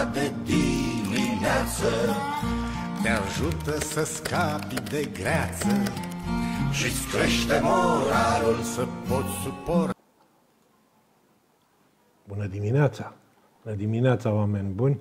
de dimineață te ajută să scapi de greață și-ți crește moralul să poți suporta. Bună dimineața! Bună dimineața, oameni buni!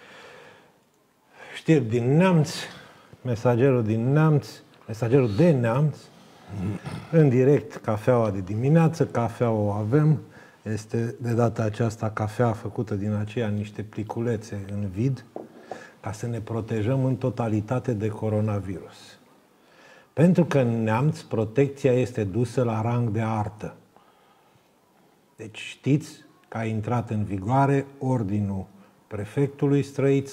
Știri din Neamț, mesagerul din Neamț, mesagerul de Neamț, în direct, cafeaua de dimineață, cafea o avem, este de data aceasta cafea făcută din aceea niște pliculețe în vid, ca să ne protejăm în totalitate de coronavirus. Pentru că în Neamț protecția este dusă la rang de artă. Deci știți că a intrat în vigoare ordinul prefectului Străiț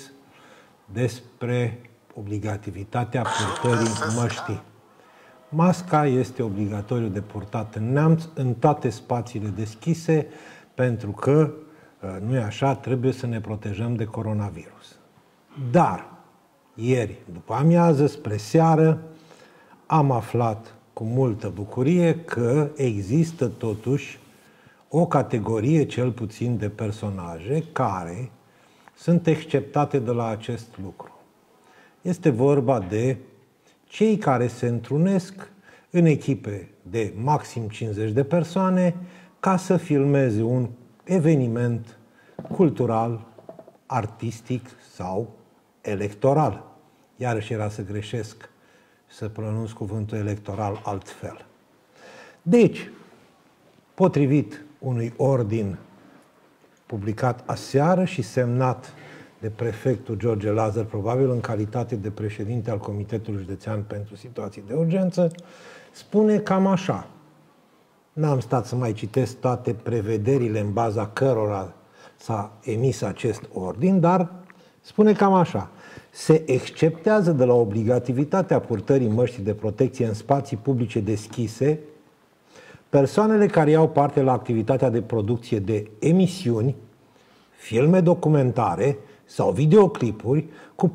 despre obligativitatea purtării măștii. Masca este obligatoriu de purtat în Neamț, în toate spațiile deschise, pentru că, nu e așa, trebuie să ne protejăm de coronavirus. Dar, ieri, după amiază, spre seară, am aflat cu multă bucurie că există totuși o categorie, cel puțin, de personaje care sunt exceptate de la acest lucru. Este vorba de cei care se întrunesc în echipe de maxim 50 de persoane ca să filmeze un eveniment cultural, artistic sau electoral. Iarăși era să greșesc să pronunț cuvântul electoral altfel. Deci, potrivit unui ordin publicat aseară și semnat de prefectul George Lazar, probabil în calitate de președinte al Comitetului Județean pentru Situații de Urgență, spune cam așa. N-am stat să mai citesc toate prevederile în baza cărora s-a emis acest ordin, dar spune cam așa. Se exceptează de la obligativitatea purtării măștii de protecție în spații publice deschise persoanele care iau parte la activitatea de producție de emisiuni, filme documentare sau videoclipuri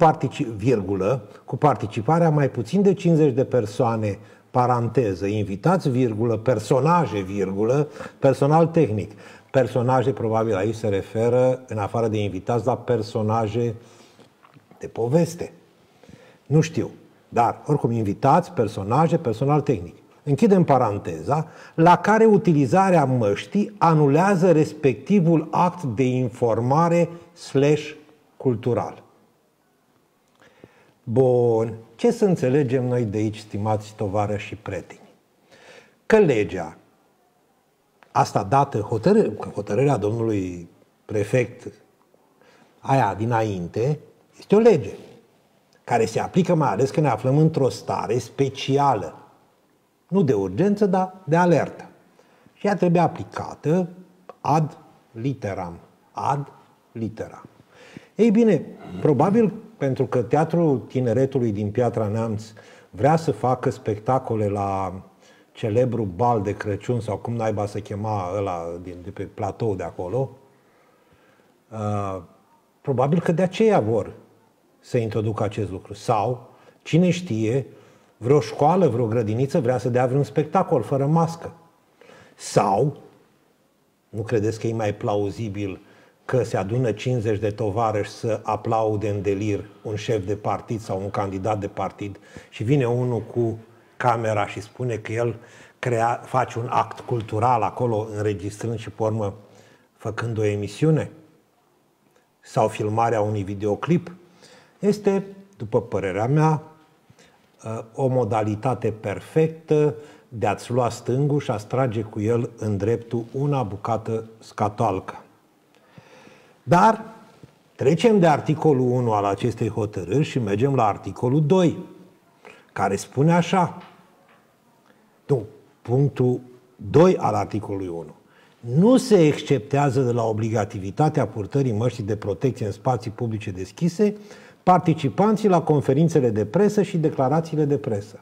cu participarea mai puțin de 50 de persoane, paranteză, invitați, virgulă, personaje, virgulă, personal tehnic. Personaje, probabil aici se referă, în afară de invitați, la personaje de poveste. Nu știu, dar oricum invitați, personaje, personal tehnic. Închidem paranteza, la care utilizarea măștii anulează respectivul act de informare /cultural. Bun, ce să înțelegem noi de aici, stimați tovarăși și prieteni? Că legea, asta dată, hotărârea domnului prefect, aia dinainte, este o lege care se aplică mai ales când ne aflăm într-o stare specială. Nu de urgență, dar de alertă. Și ea trebuie aplicată ad literam. Ad literam. Ei bine, probabil pentru că Teatrul Tineretului din Piatra Neamț vrea să facă spectacole la celebru bal de Crăciun, sau cum naiba să chema ăla de pe platou de acolo, probabil că de aceea vor să introducă acest lucru. Sau, cine știe, vreo școală, vreo grădiniță vrea să dea vreun spectacol fără mască. Sau, nu credeți că e mai plauzibil că se adună 50 de tovarăși să aplaude în delir un șef de partid sau un candidat de partid și vine unul cu camera și spune că el face un act cultural acolo, înregistrând și pe urmă făcând o emisiune? Sau filmarea unui videoclip? Este, după părerea mea, o modalitate perfectă de a-ți lua stângul și a-ți trage cu el în dreptul una bucată scatoalcă. Dar trecem de articolul 1 al acestei hotărâri și mergem la articolul 2, care spune așa. Nu, punctul 2 al articolului 1. Nu se exceptează de la obligativitatea purtării măștii de protecție în spații publice deschise participanții la conferințele de presă și declarațiile de presă.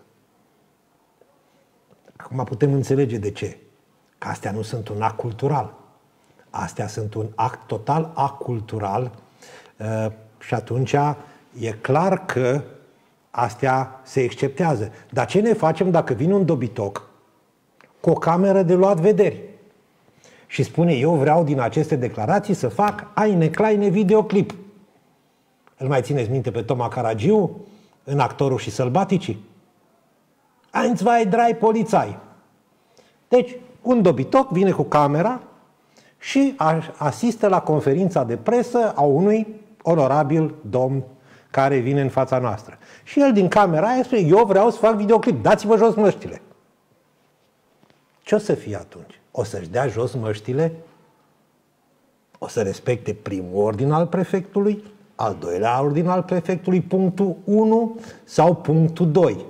Acum putem înțelege de ce. Că astea nu sunt un act cultural. Astea sunt un act total acultural și atunci e clar că astea se exceptează. Dar ce ne facem dacă vine un dobitoc cu o cameră de luat vederi și spune: eu vreau din aceste declarații să fac aine-claine videoclip. Îl mai țineți minte pe Toma Caragiu în Actorul și Sălbaticii? Ein, zwei, drei, Polizei. Deci, un dobitoc vine cu camera și asistă la conferința de presă a unui onorabil domn care vine în fața noastră. Și el din camera aia spune, eu vreau să fac videoclip, dați-vă jos măștile. Ce o să fie atunci? O să-și dea jos măștile? O să respecte primul ordin al prefectului? Al doilea ordin al prefectului, punctul 1 sau punctul 2?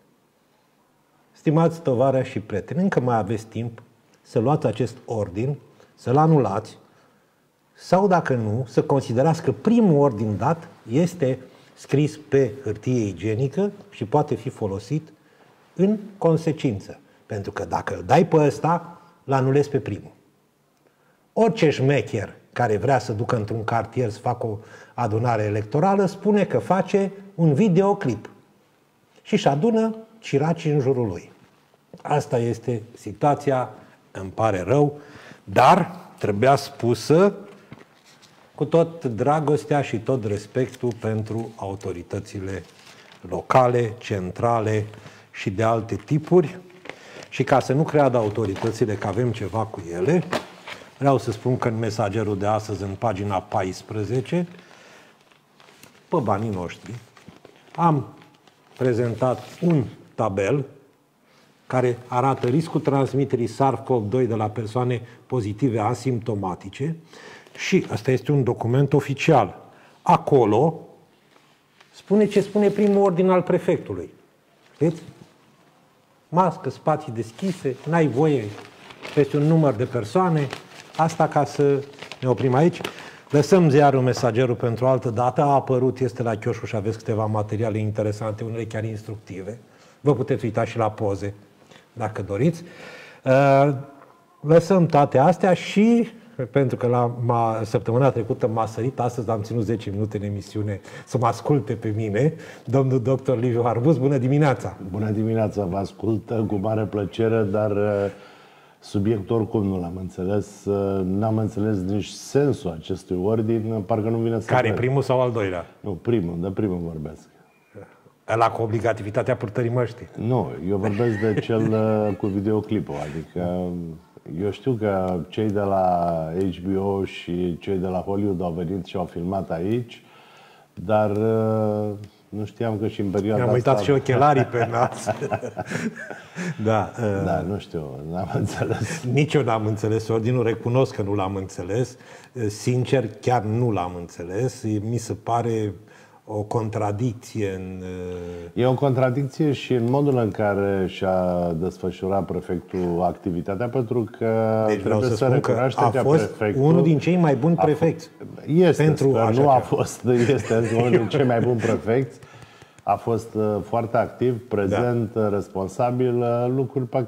Stimați tovarăși și prieteni, încă mai aveți timp să luați acest ordin, să-l anulați, sau dacă nu, să considerați că primul ordin dat este scris pe hârtie igienică și poate fi folosit în consecință. Pentru că dacă îl dai pe ăsta, îl anulezi pe primul. Orice șmecher care vrea să ducă într-un cartier să facă o adunare electorală spune că face un videoclip și își adună ciracii în jurul lui. Asta este situația, îmi pare rău, dar trebuia spusă cu tot dragostea și tot respectul pentru autoritățile locale, centrale și de alte tipuri. Și ca să nu creadă autoritățile că avem ceva cu ele, vreau să spun că în mesagerul de astăzi, în pagina 14, pe banii noștri, am prezentat un tabel care arată riscul transmiterii SARS-CoV-2 de la persoane pozitive asimptomatice și ăsta este un document oficial. Acolo spune ce spune primul ordin al prefectului. Știți? Mască, spații deschise, n-ai voie peste un număr de persoane. Asta ca să ne oprim aici. Lăsăm ziarul Mesagerul pentru altă dată. A apărut, este la chioșul și aveți câteva materiale interesante, unele chiar instructive. Vă puteți uita și la poze, dacă doriți. Lăsăm toate astea și, pentru că săptămâna trecută m-a sărit, astăzi am ținut 10 minute în emisiune să mă asculte pe mine, domnul doctor Liviu Harbus. Bună dimineața! Bună dimineața! Vă ascultă cu mare plăcere, dar subiectul oricum nu l-am înțeles. N-am înțeles nici sensul acestui ordin, parcă nu vine să... Care, primul sau al doilea? Nu, primul, de primul vorbesc. Ăla cu obligativitatea purtării măștii? Nu, eu vorbesc de cel cu videoclipul, adică eu știu că cei de la HBO și cei de la Hollywood au venit și au filmat aici, dar nu știam că și în perioada asta... Mi-am uitat și ochelarii pe nas. Da, da, nu știu, n-am înțeles. Nici eu n-am înțeles ordinul, recunosc că nu l-am înțeles. Sincer, chiar nu l-am înțeles. Mi se pare o contradicție în... E o contradicție și în modul în care și-a desfășurat prefectul activitatea, pentru că deci trebuie să recunoaște că a fost unul din cei mai buni prefecți. Este, pentru nu a fost, este unul din cei mai buni prefecți. A fost foarte activ, prezent, da, responsabil, lucruri pe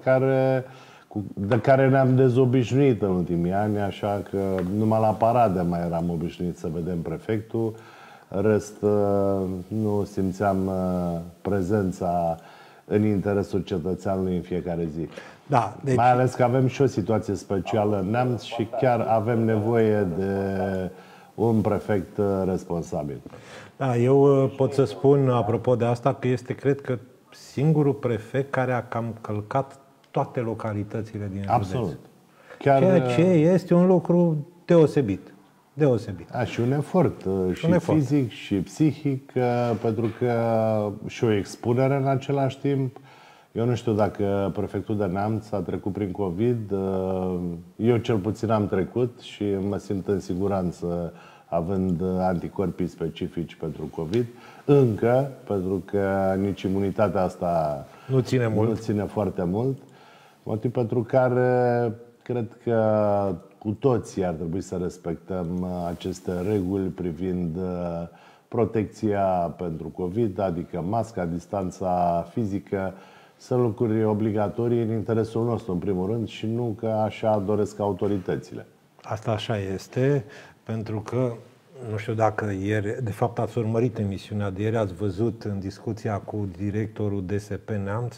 de care ne-am dezobișnuit în ultimii ani, așa că numai la parade mai eram obișnuit să vedem prefectul. Rest, nu simțeam prezența în interesul cetățeanului în fiecare zi. Da, deci... Mai ales că avem și o situație specială în Neamț și chiar avem nevoie de un prefect responsabil. Da, eu pot să spun, apropo de asta, că este, cred că, singurul prefect care a cam călcat toate localitățile din județ. Absolut. Ceea ce este un lucru deosebit. Deosebit. Și un efort și fizic și psihic, pentru că și o expunere în același timp. Eu nu știu dacă prefectul de Neamț a trecut prin COVID. Eu cel puțin am trecut și mă simt în siguranță având anticorpii specifici pentru COVID. Încă, pentru că nici imunitatea asta nu ține foarte mult. Motiv pentru care cred că cu toții ar trebui să respectăm aceste reguli privind protecția pentru COVID, adică masca, distanța fizică, sunt lucruri obligatorii în interesul nostru, în primul rând, și nu că așa doresc autoritățile. Asta așa este, pentru că, nu știu dacă ieri, de fapt ați urmărit emisiunea de ieri, ați văzut în discuția cu directorul DSP Neamț,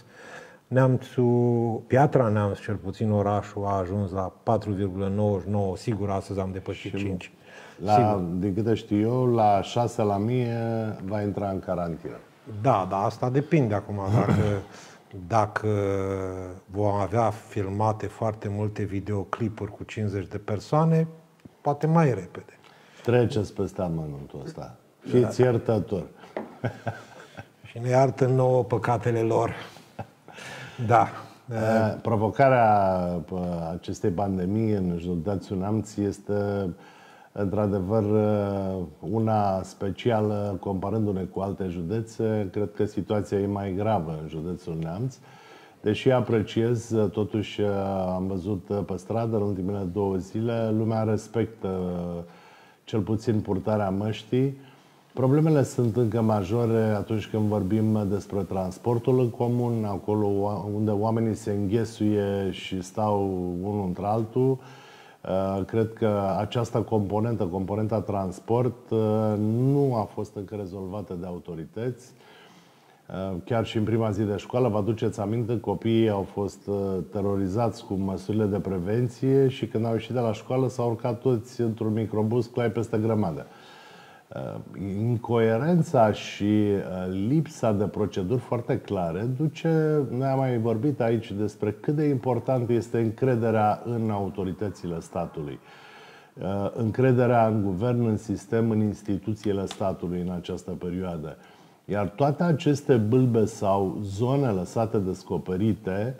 Piatra Neamț, cel puțin orașul, a ajuns la 4,99, sigur astăzi am depășit 5. Din câte știu eu, la 6 la 1000 va intra în carantină. Da, dar asta depinde acum. Dacă vom avea filmate foarte multe videoclipuri cu 50 de persoane, poate mai repede. Treceți peste amănuntul ăsta. Fiți iertători. Și ne iartă nouă păcatele lor. Da. Provocarea acestei pandemii în județul Neamț este într-adevăr una specială comparându-ne cu alte județe. Cred că situația e mai gravă în județul Neamț. Deși apreciez, totuși am văzut pe stradă în ultimele 2 zile, lumea respectă cel puțin purtarea măștii. Problemele sunt încă majore atunci când vorbim despre transportul în comun, acolo unde oamenii se înghesuie și stau unul între altul. Cred că această componenta transport, nu a fost încă rezolvată de autorități. Chiar și în prima zi de școală, vă aduceți aminte, copiii au fost terorizați cu măsurile de prevenție și când au ieșit de la școală s-au urcat toți într-un microbus clai peste grămadă. Incoerența și lipsa de proceduri foarte clare duce, noi am mai vorbit aici despre cât de important este încrederea în autoritățile statului, încrederea în guvern, în sistem, în instituțiile statului în această perioadă. Iar toate aceste bâlbe sau zone lăsate descoperite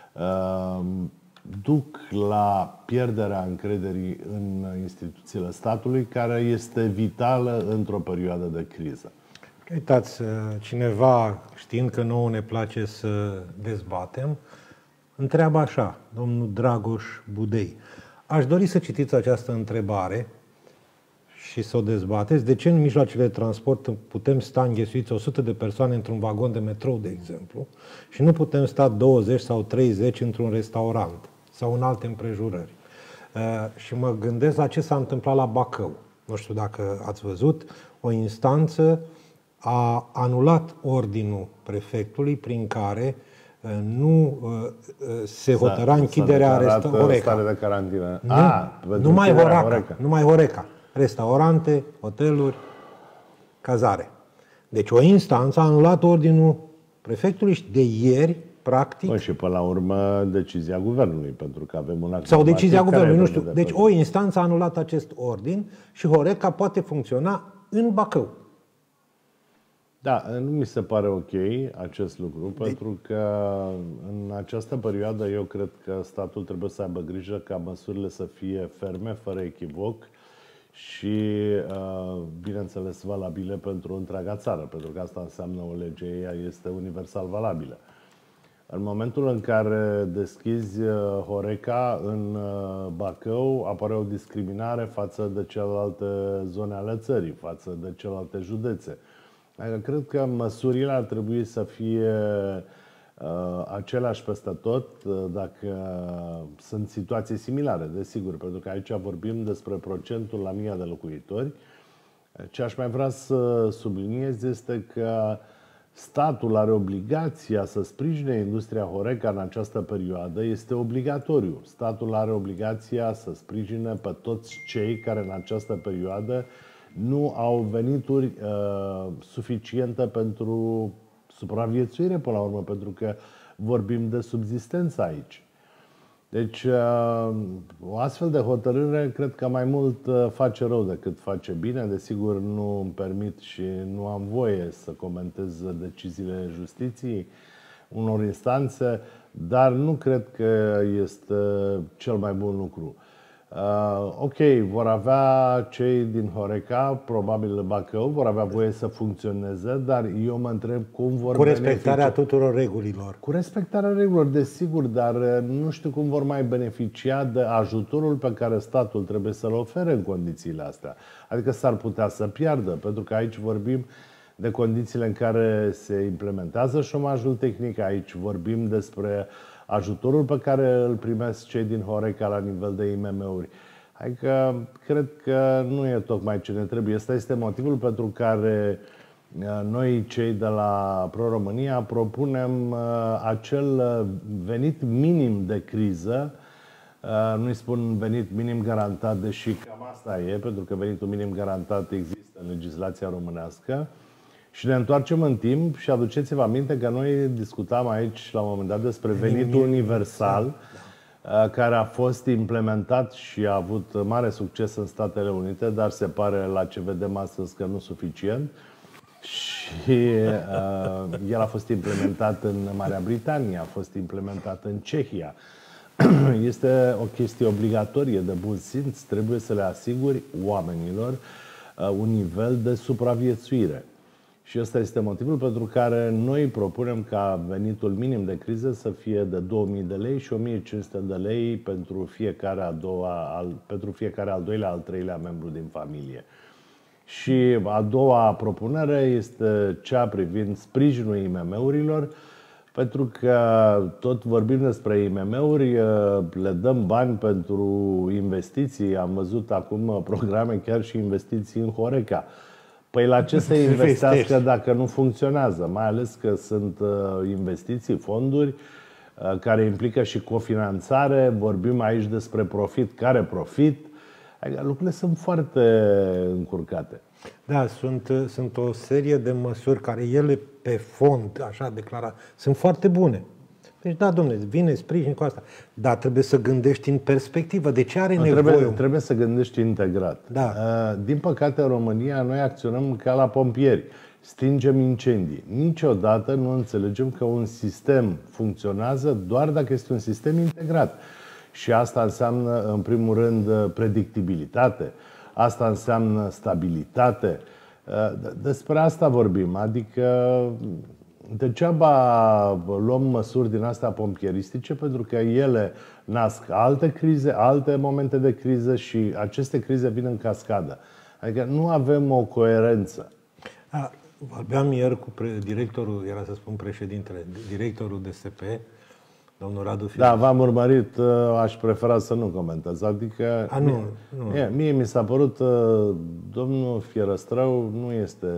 duc la pierderea încrederii în instituțiile statului, care este vitală într-o perioadă de criză. Uitați, cineva, știind că nouă ne place să dezbatem, întreabă așa, domnul Dragoș Budei. Aș dori să citiți această întrebare și să o dezbateți. De ce în mijloacele de transport putem sta înghesuiți 100 de persoane într-un vagon de metrou, de exemplu, și nu putem sta 20 sau 30 într-un restaurant sau în alte împrejurări? Și mă gândesc la ce s-a întâmplat la Bacău. Nu știu dacă ați văzut, o instanță a anulat ordinul prefectului prin care nu se hotăra închiderea restaurantului. Numai Horeca. Restaurante, hoteluri, cazare. Deci o instanță a anulat ordinul prefectului și de ieri, practic... Și până la urmă decizia guvernului, pentru că avem un act... Sau decizia guvernului, nu știu. Deci o instanță a anulat acest ordin și Horeca poate funcționa în Bacău. Da, nu mi se pare ok acest lucru, pentru că în această perioadă eu cred că statul trebuie să aibă grijă ca măsurile să fie ferme, fără echivoc și, bineînțeles, valabile pentru întreaga țară, pentru că asta înseamnă o lege, ea este universal valabilă. În momentul în care deschizi Horeca în Bacău, apare o discriminare față de celelalte zone ale țării, față de celelalte județe. Cred că măsurile ar trebui să fie aceleași peste tot, dacă sunt situații similare, desigur, pentru că aici vorbim despre procentul la 1000 de locuitori. Ce aș mai vrea să subliniez este că statul are obligația să sprijine industria Horeca în această perioadă, este obligatoriu. Statul are obligația să sprijine pe toți cei care în această perioadă nu au venituri suficiente pentru supraviețuire până la urmă, pentru că vorbim de subzistență aici. Deci, o astfel de hotărâre cred că mai mult face rău decât face bine. Desigur, nu îmi permit și nu am voie să comentez deciziile justiției unor instanțe, dar nu cred că este cel mai bun lucru. Ok, vor avea cei din Horeca, probabil Bacău, vor avea voie să funcționeze, dar eu mă întreb cum vor Cu respectarea tuturor regulilor. Cu respectarea regulilor, desigur, dar nu știu cum vor mai beneficia de ajutorul pe care statul trebuie să-l ofere în condițiile astea. Adică s-ar putea să piardă, pentru că aici vorbim de condițiile în care se implementează șomajul tehnic, aici vorbim despre ajutorul pe care îl primesc cei din Horeca la nivel de IMM-uri. Adică cred că nu e tocmai ce ne trebuie. Ăsta este motivul pentru care noi, cei de la Pro-România, propunem acel venit minim de criză. Nu-i spun venit minim garantat, deși cam asta e, pentru că venitul minim garantat există în legislația românească. Și ne întoarcem în timp și aduceți-vă aminte că noi discutam aici la un moment dat despre venitul universal, care a fost implementat și a avut mare succes în Statele Unite, dar se pare la ce vedem astăzi că nu suficient. Și el a fost implementat în Marea Britanie, a fost implementat în Cehia. Este o chestie obligatorie de bun simț, trebuie să le asiguri oamenilor un nivel de supraviețuire. Și ăsta este motivul pentru care noi propunem ca venitul minim de criză să fie de 2000 de lei și 1500 de lei pentru fiecare al doilea, al treilea membru din familie. Și a doua propunere este cea privind sprijinul IMM-urilor, pentru că tot vorbim despre IMM-uri, le dăm bani pentru investiții. Am văzut acum programe chiar și investiții în Horeca. Păi la ce să investească dacă nu funcționează? Mai ales că sunt investiții, fonduri care implică și cofinanțare. Vorbim aici despre profit. Care profit? Adică lucrurile sunt foarte încurcate. Da, sunt o serie de măsuri care ele pe fond, așa declarat, sunt foarte bune. Deci da, domnule, vine sprijin cu asta. Dar trebuie să gândești în perspectivă. De ce are nevoie? Trebuie să gândești integrat. Da. Din păcate, în România, noi acționăm ca la pompieri. Stingem incendii. Niciodată nu înțelegem că un sistem funcționează doar dacă este un sistem integrat. Și asta înseamnă, în primul rând, predictibilitate. Asta înseamnă stabilitate. Despre asta vorbim. Adică degeaba luăm măsuri din astea pompieristice, pentru că ele nasc alte crize, alte momente de criză și aceste crize vin în cascadă. Adică nu avem o coerență. Vorbeam ieri cu directorul, era să spun președintele, directorul DSP, domnul Radu Fierăstrău. Da, v-am urmărit, aș prefera să nu comentez. Adică mie mi s-a părut, domnul Fierăstrău nu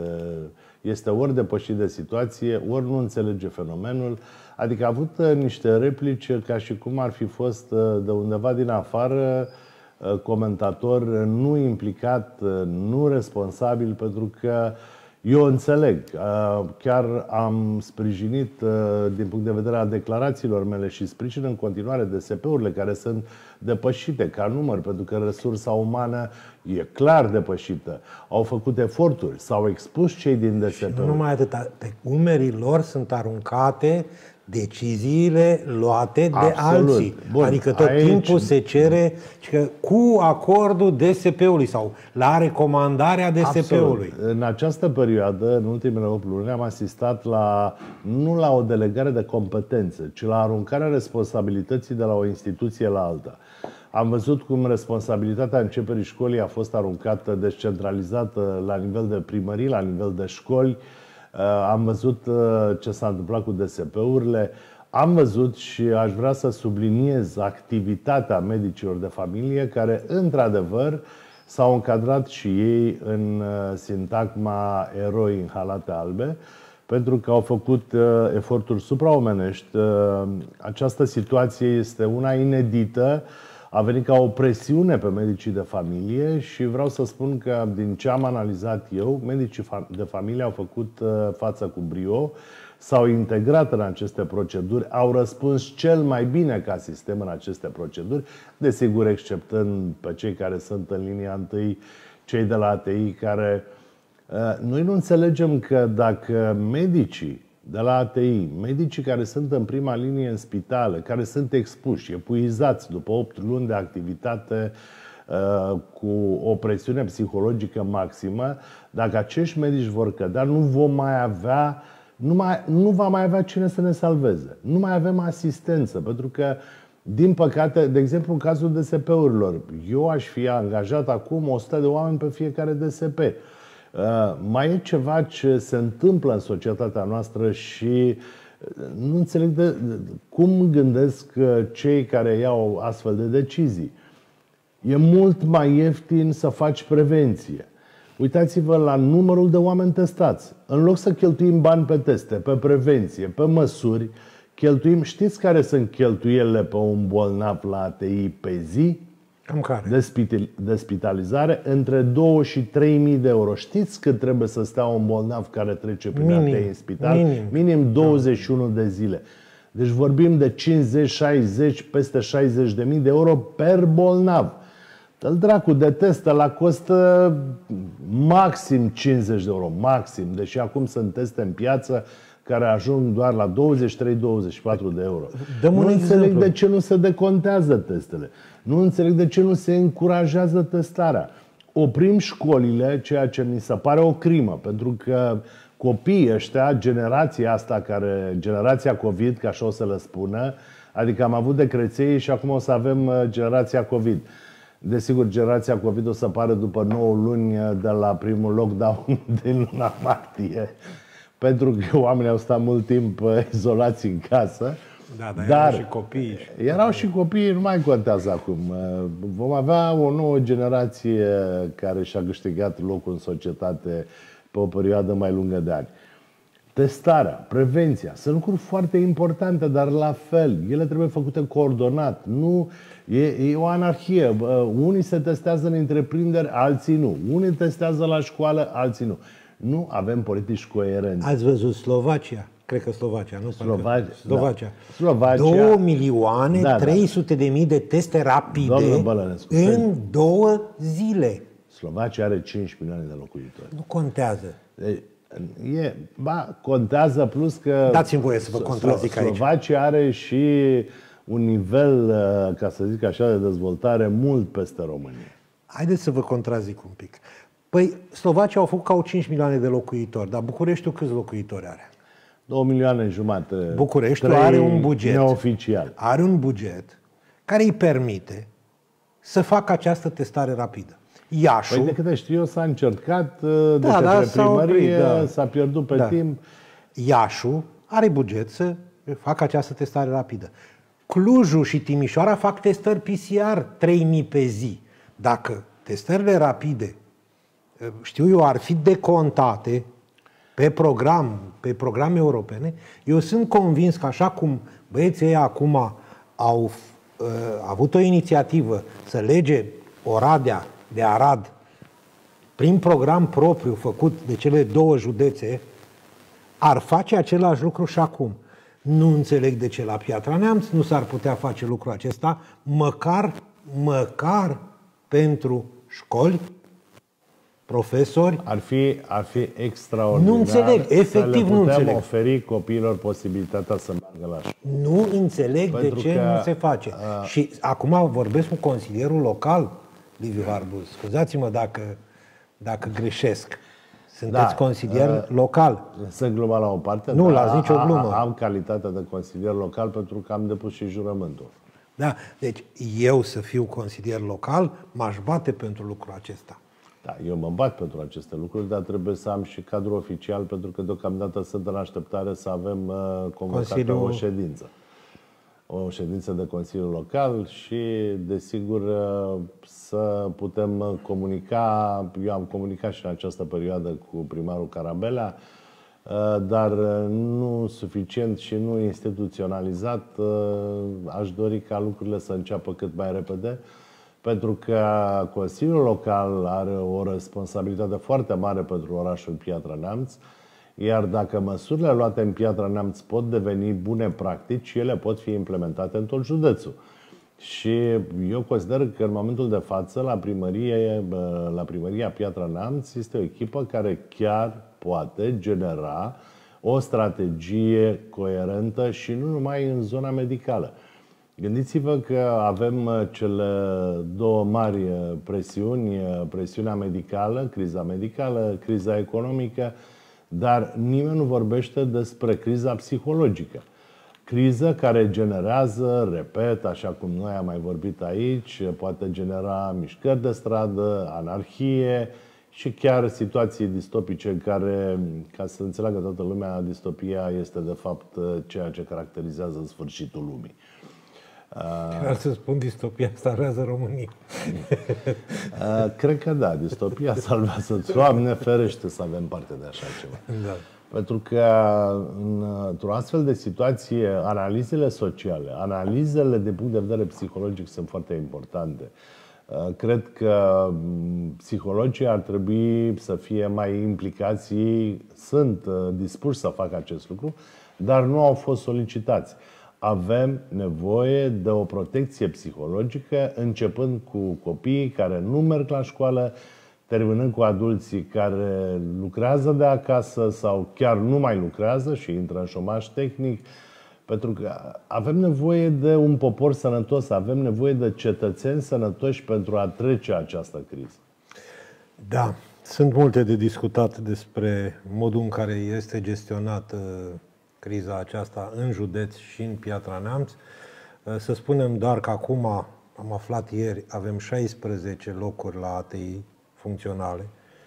este ori depășit de situație, ori nu înțelege fenomenul. Adică a avut niște replici ca și cum ar fi fost de undeva din afară comentator nu implicat, nu responsabil, pentru că eu înțeleg. Chiar am sprijinit din punct de vedere al declarațiilor mele și sprijin în continuare DSP-urile care sunt depășite ca număr, pentru că resursa umană e clar depășită. Au făcut eforturi, s-au expus cei din DSP-uri. Nu numai atâta, pe umerii lor sunt aruncate deciziile luate de alții. Bun, adică tot timpul se cere că cu acordul DSP-ului sau la recomandarea DSP-ului. În această perioadă, în ultimele 8 luni, am asistat nu la o delegare de competențe, ci la aruncarea responsabilității de la o instituție la alta. Am văzut cum responsabilitatea începerii școlii a fost aruncată, descentralizată la nivel de primării, la nivel de școli. Am văzut ce s-a întâmplat cu DSP-urile. Am văzut și aș vrea să subliniez activitatea medicilor de familie care, într-adevăr, s-au încadrat și ei în sintagma eroi în halate albe, pentru că au făcut eforturi supraomenești. Această situație este una inedită. A venit ca o presiune pe medicii de familie și vreau să spun că din ce am analizat eu, medicii de familie au făcut față cu brio, s-au integrat în aceste proceduri, au răspuns cel mai bine ca sistem în aceste proceduri, desigur exceptând pe cei care sunt în linia întâi, cei de la ATI, care noi nu înțelegem că dacă medicii de la ATI, medicii care sunt în prima linie în spitale, care sunt expuși, epuizați după 8 luni de activitate cu o presiune psihologică maximă, dacă acești medici vor cădea, nu va mai avea cine să ne salveze. Nu mai avem asistență, pentru că, din păcate, de exemplu, în cazul DSP-urilor, eu aș fi angajat acum 100 de oameni pe fiecare DSP. Mai e ceva ce se întâmplă în societatea noastră și nu înțeleg cum gândesc cei care iau astfel de decizii. E mult mai ieftin să faci prevenție. Uitați-vă la numărul de oameni testați. În loc să cheltuim bani pe teste, pe prevenție, pe măsuri, știți care sunt cheltuielile pe un bolnav la ATI pe zi? Cam care? De spitalizare între 2 și 3.000 de euro. Știți cât trebuie să stea un bolnav care trece prin ATI în spital? Minim 21 de zile. Deci vorbim de 50, 60, peste 60.000 de euro per bolnav. Îl dracu de test, la costă maxim 50 de euro, maxim. Deși acum sunt teste în piață care ajung doar la 23-24 de euro. Nu înțeleg de ce nu se decontează testele. Nu înțeleg de ce nu se încurajează testarea. Oprim școlile, ceea ce mi se pare o crimă, pentru că copiii ăștia, generația COVID, ca așa o să le spună, adică am avut decreței și acum o să avem generația COVID. Desigur, generația COVID o să apară după 9 luni de la primul lockdown din luna martie, pentru că oamenii au stat mult timp izolați în casă. Da, dar erau și copiii. Erau și copiii, nu mai contează acum. Vom avea o nouă generație care și-a câștigat locul în societate pe o perioadă mai lungă de ani. Testarea, prevenția, sunt lucruri foarte importante, dar la fel, ele trebuie făcute coordonat. Nu, e o anarhie. Unii se testează în întreprinderi, alții nu. Unii testează la școală, alții nu. Nu avem politici coerente. Ați văzut Slovacia? Cred că Slovacia, nu? Slovacia. Da. Slovacia. 2 milioane 300 de mii de teste rapide în 2 zile. Slovacia are 5 milioane de locuitori. Nu contează. Contează, plus că dați-mi voie să vă contrazic aici. Slovacia are și un nivel, ca să zic așa, de dezvoltare mult peste România. Haideți să vă contrazic un pic. Păi, Slovacia au făcut ca au 5 milioane de locuitori, dar Bucureștiul câți locuitori are? 2 milioane jumate. Bucureștiul are un buget neoficial. Are un buget care îi permite să facă această testare rapidă. Iașul... Păi de câte știu eu s-a încercat de către primărie, s-a pierdut pe timp. Iașul are buget să facă această testare rapidă. Clujul și Timișoara fac testări PCR 3.000 pe zi. Dacă testările rapide, știu eu, ar fi decontate pe programe europene, eu sunt convins că așa cum băieții ăia acum au avut o inițiativă să lege Oradea de Arad prin program propriu făcut de cele 2 județe, ar face același lucru și acum. Nu înțeleg de ce la Piatra Neamț nu s-ar putea face lucrul acesta, măcar pentru școli, profesori. Ar fi extraordinar. Nu înțeleg, efectiv nu înțeleg. Putem oferi copiilor posibilitatea să meargă la școală. Nu înțeleg de ce nu se face. Și acum vorbesc cu consilierul local, Liviu Harbuz. Scuzați-mă dacă greșesc. Sunteți consilier local. Sunt gluma la o parte. Nu, la nicio glumă. Am calitatea de consilier local pentru că am depus și jurământul. Da, deci eu să fiu consilier local, m-aș bate pentru lucrul acesta. Da, eu mă bat pentru aceste lucruri, dar trebuie să am și cadrul oficial, pentru că deocamdată sunt în așteptare să avem convocată o ședință. O ședință de Consiliu Local și, desigur, să putem comunica. Eu am comunicat și în această perioadă cu primarul Carabelea, dar nu suficient și nu instituționalizat. Aș dori ca lucrurile să înceapă cât mai repede, pentru că Consiliul Local are o responsabilitate foarte mare pentru orașul Piatra Neamț, iar dacă măsurile luate în Piatra Neamț pot deveni bune practici, ele pot fi implementate în tot județul. Și eu consider că în momentul de față, la primăria Piatra Neamț, este o echipă care chiar poate genera o strategie coerentă și nu numai în zona medicală. Gândiți-vă că avem cele 2 mari presiuni, presiunea medicală, criza economică, dar nimeni nu vorbește despre criza psihologică. Criză care generează, repet, așa cum noi am mai vorbit aici, poate genera mișcări de stradă, anarhie și chiar situații distopice în care, ca să înțeleagă toată lumea, distopia este de fapt ceea ce caracterizează sfârșitul lumii. Vreau să spun, distopia salvează România. Cred că da, distopia salvează. Doamne ferește să avem parte de așa ceva. Da. Pentru că într-o astfel de situație, analizele sociale, analizele de punct de vedere psihologic sunt foarte importante. Cred că psihologii ar trebui să fie mai implicați. Ei sunt dispuși să facă acest lucru, dar nu au fost solicitați. Avem nevoie de o protecție psihologică, începând cu copiii care nu merg la școală, terminând cu adulții care lucrează de acasă sau chiar nu mai lucrează și intră în șomaj tehnic. Pentru că avem nevoie de un popor sănătos, avem nevoie de cetățeni sănătoși pentru a trece această criză. Da, sunt multe de discutat despre modul în care este gestionată criza aceasta în județ și în Piatra Neamț. Să spunem doar că acum, am aflat ieri, avem 16 locuri la ATI funcționale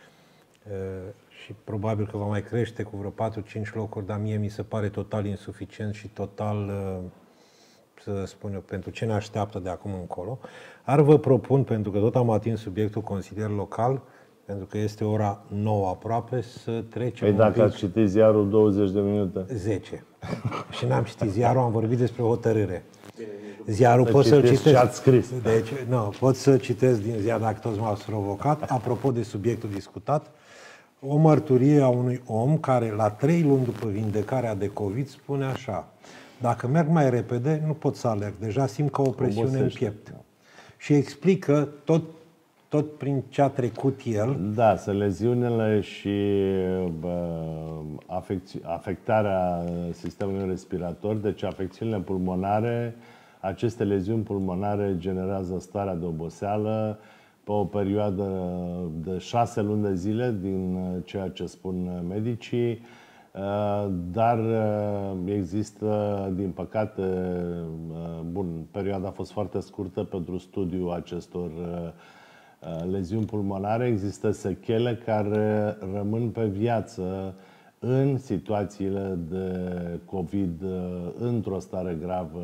și probabil că va mai crește cu vreo 4-5 locuri, dar mie mi se pare total insuficient și total, să spun eu, pentru ce ne așteaptă de acum încolo. Ar vă propun, pentru că tot am atins subiectul consilier local, pentru că este ora 9 aproape, să trecem Păi dacă ați citit ziarul 20 de minute. 10. Și n-am citit ziarul, am vorbit despre hotărâre. Ziarul pot să-l citesc. Ce ați scris. Deci, nu, pot să citesc din ziar dacă toți m-ați provocat. Apropo de subiectul discutat, o mărturie a unui om care la 3 luni după vindecarea de COVID spune așa: dacă merg mai repede, nu pot să alerg, deja simt ca o presiune în piept. Și explică tot prin ce a trecut el. Da, sunt leziunile și afectarea sistemului respirator, deci afecțiunile pulmonare. Aceste leziuni pulmonare generează starea de oboseală pe o perioadă de 6 luni de zile, din ceea ce spun medicii, dar există, din păcate, perioada a fost foarte scurtă pentru studiul acestor leziuni pulmonare. Există sechele care rămân pe viață în situațiile de COVID, într-o stare gravă,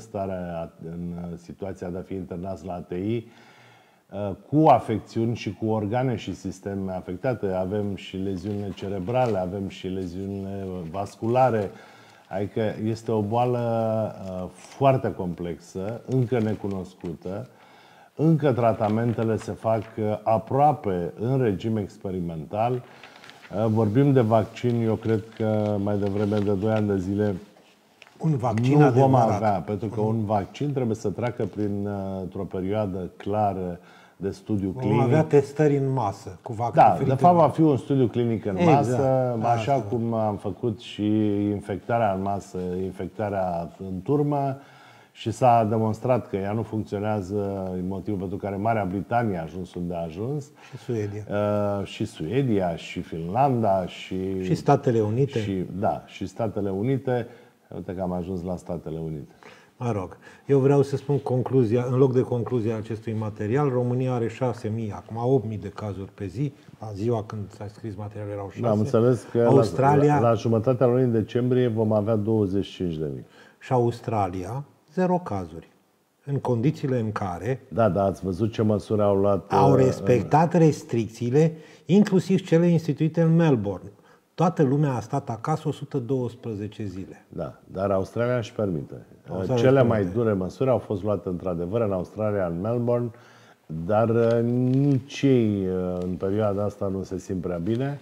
în situația de a fi internați la ATI, cu afecțiuni și cu organe și sisteme afectate. Avem și leziunile cerebrale, avem și leziunile vasculare. Adică este o boală foarte complexă, încă necunoscută. Încă tratamentele se fac aproape în regim experimental. Vorbim de vaccin, eu cred că mai devreme de 2 ani de zile un vaccin nu vom avea, pentru că un vaccin trebuie să treacă printr-o perioadă clară de studiu clinic. Vom avea testări în masă cu vaccin. Da, de fapt va fi un studiu clinic în masă, așa cum am făcut și infectarea în masă, infectarea în turmă, și s-a demonstrat că ea nu funcționează, motivul pentru care Marea Britanie a ajuns unde a ajuns. Și Suedia. Și Suedia, și Finlanda, și Statele Unite. Și Statele Unite. Uite că am ajuns la Statele Unite. Mă rog, eu vreau să spun concluzia, în loc de concluzia acestui material, România are 6.000, acum 8.000 de cazuri pe zi. La ziua când s-a scris materialul erau 6. Da, am înțeles că Australia, la jumătatea lunii decembrie vom avea 25.000. Și Australia, 0 cazuri. În condițiile în care... Da, ați văzut ce măsuri au luat... Au respectat restricțiile, inclusiv cele instituite în Melbourne. Toată lumea a stat acasă 112 zile. Da, dar Australia își permite. Cele mai dure măsuri au fost luate într-adevăr în Australia, în Melbourne, dar nici ei în perioada asta nu se simt prea bine.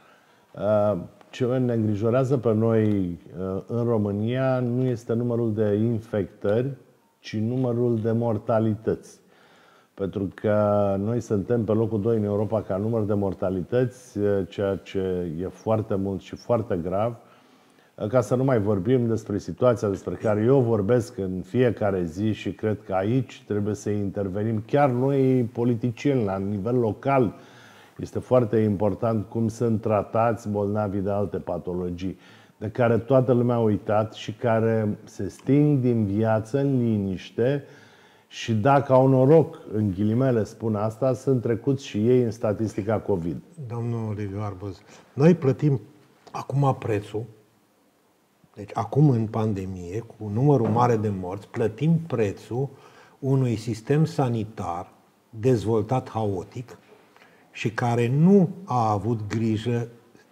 Ce ne îngrijorează pe noi în România nu este numărul de infectări, ci numărul de mortalități. Pentru că noi suntem pe locul 2 în Europa ca număr de mortalități, ceea ce e foarte mult și foarte grav. Ca să nu mai vorbim despre situația despre care eu vorbesc în fiecare zi și cred că aici trebuie să intervenim chiar noi politicieni la nivel local. Este foarte important cum sunt tratați bolnavii de alte patologii, de care toată lumea a uitat și care se sting din viață în liniște și dacă au noroc, în ghilimele spun asta, sunt trecuți și ei în statistica COVID. Domnul Liviu Arbuz, noi plătim acum prețul, deci acum în pandemie, cu numărul mare de morți, plătim prețul unui sistem sanitar dezvoltat haotic și care nu a avut grijă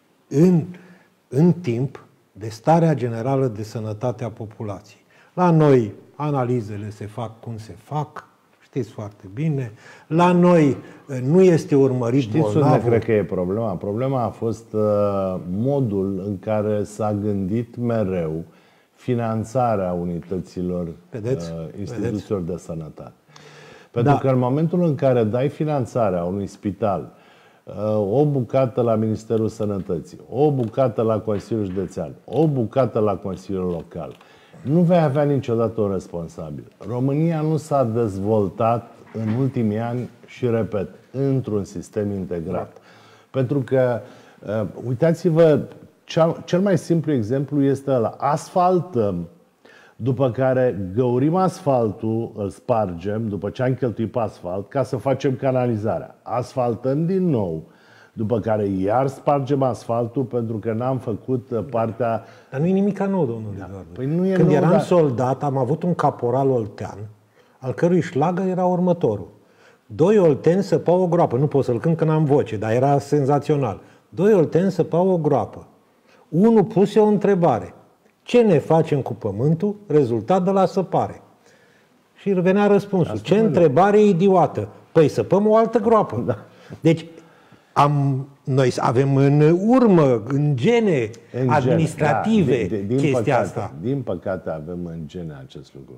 în timp de starea generală de sănătate a populației. La noi analizele se fac cum se fac, Știți foarte bine. La noi nu este urmărit Știți bolnavul. unde cred că e problema? Problema a fost modul în care s-a gândit mereu finanțarea unităților, instituțiilor de sănătate. Pentru că în momentul în care dai finanțarea unui spital, o bucată la Ministerul Sănătății, o bucată la Consiliul Județean, o bucată la Consiliul Local, nu vei avea niciodată un responsabil. România nu s-a dezvoltat în ultimii ani și, repet, într-un sistem integrat. Pentru că, uitați-vă, cel mai simplu exemplu este ăla. Asfaltăm, după care găurim asfaltul, îl spargem, după ce am cheltuit pe asfalt, ca să facem canalizarea. Asfaltăm din nou, după care iar spargem asfaltul pentru că n-am făcut partea... Dar nu e nimic nou, domnul Eduardo. Păi nu e Când nou, eram dar... soldat, am avut un caporal oltean, al cărui șlagă era următorul. 2 olteni săpau o groapă. Nu pot să-l cânt că n-am voce, dar era senzațional. 2 olteni săpau o groapă. Unul puse o întrebare. Ce ne facem cu pământul? Rezultat de la săpare. Și venea răspunsul. Ce întrebare idiotă? Păi săpăm o altă groapă. Da. Deci, noi avem în urmă, în gene administrative, chestia asta. Din păcate avem în gene acest lucru.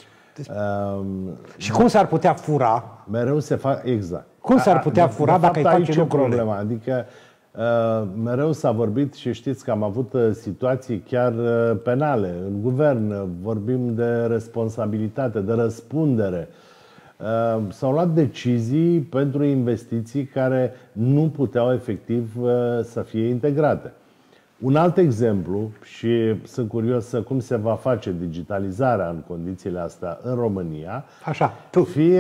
Și cum s-ar putea fura? Mereu se fac, exact. Cum s-ar putea fura dacă ai face lucrurile? Problema, adică mereu s-a vorbit și știți că am avut situații chiar penale în guvern, vorbim de responsabilitate, de răspundere. S-au luat decizii pentru investiții care nu puteau efectiv să fie integrate. Un alt exemplu, și sunt curios cum se va face digitalizarea în condițiile astea în România. Așa, tu.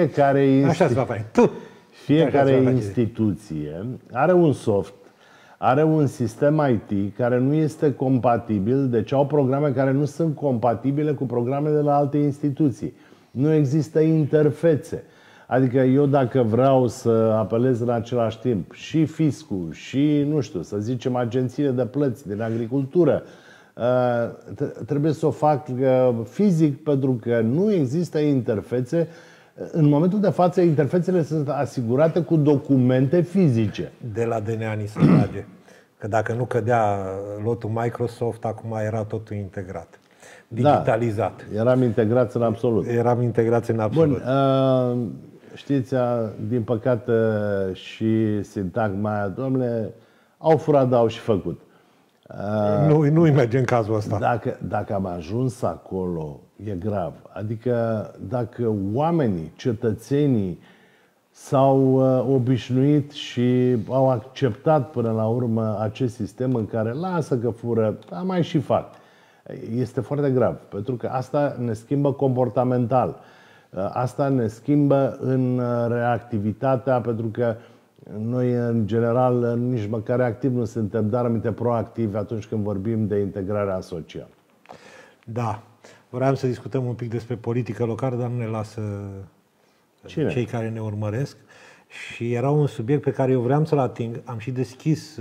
Fiecare instituție are un soft, are un sistem IT care nu este compatibil, deci au programe care nu sunt compatibile cu programele de la alte instituții. Nu există interfețe. Adică eu dacă vreau să apelez în același timp și fiscul și, nu știu, să zicem agențiile de plăți din agricultură, trebuie să o fac fizic pentru că nu există interfețe. În momentul de față, interfețele sunt asigurate cu documente fizice. De la DNA ni se trage. Că dacă nu cădea lotul Microsoft, acum era totul integrat. Digitalizat. Da, eram integrați în absolut. Eram integrați în absolut. Bun, știți, din păcate și sintagma aia, domnule, au furat, dar au și făcut. Nu-i merge în cazul ăsta. Dacă am ajuns acolo, e grav. Adică dacă oamenii, cetățenii s-au obișnuit și au acceptat până la urmă acest sistem în care lasă că fură, mai și fac. Este foarte grav, pentru că asta ne schimbă comportamental. Asta ne schimbă în reactivitatea, pentru că noi, în general, nici măcar reactiv nu suntem, dar aminte proactivi atunci când vorbim de integrarea socială. Da. Vreau să discutăm un pic despre politică locală, dar nu ne lasă cei care ne urmăresc. Și era un subiect pe care eu vreau să-l ating. Am și deschis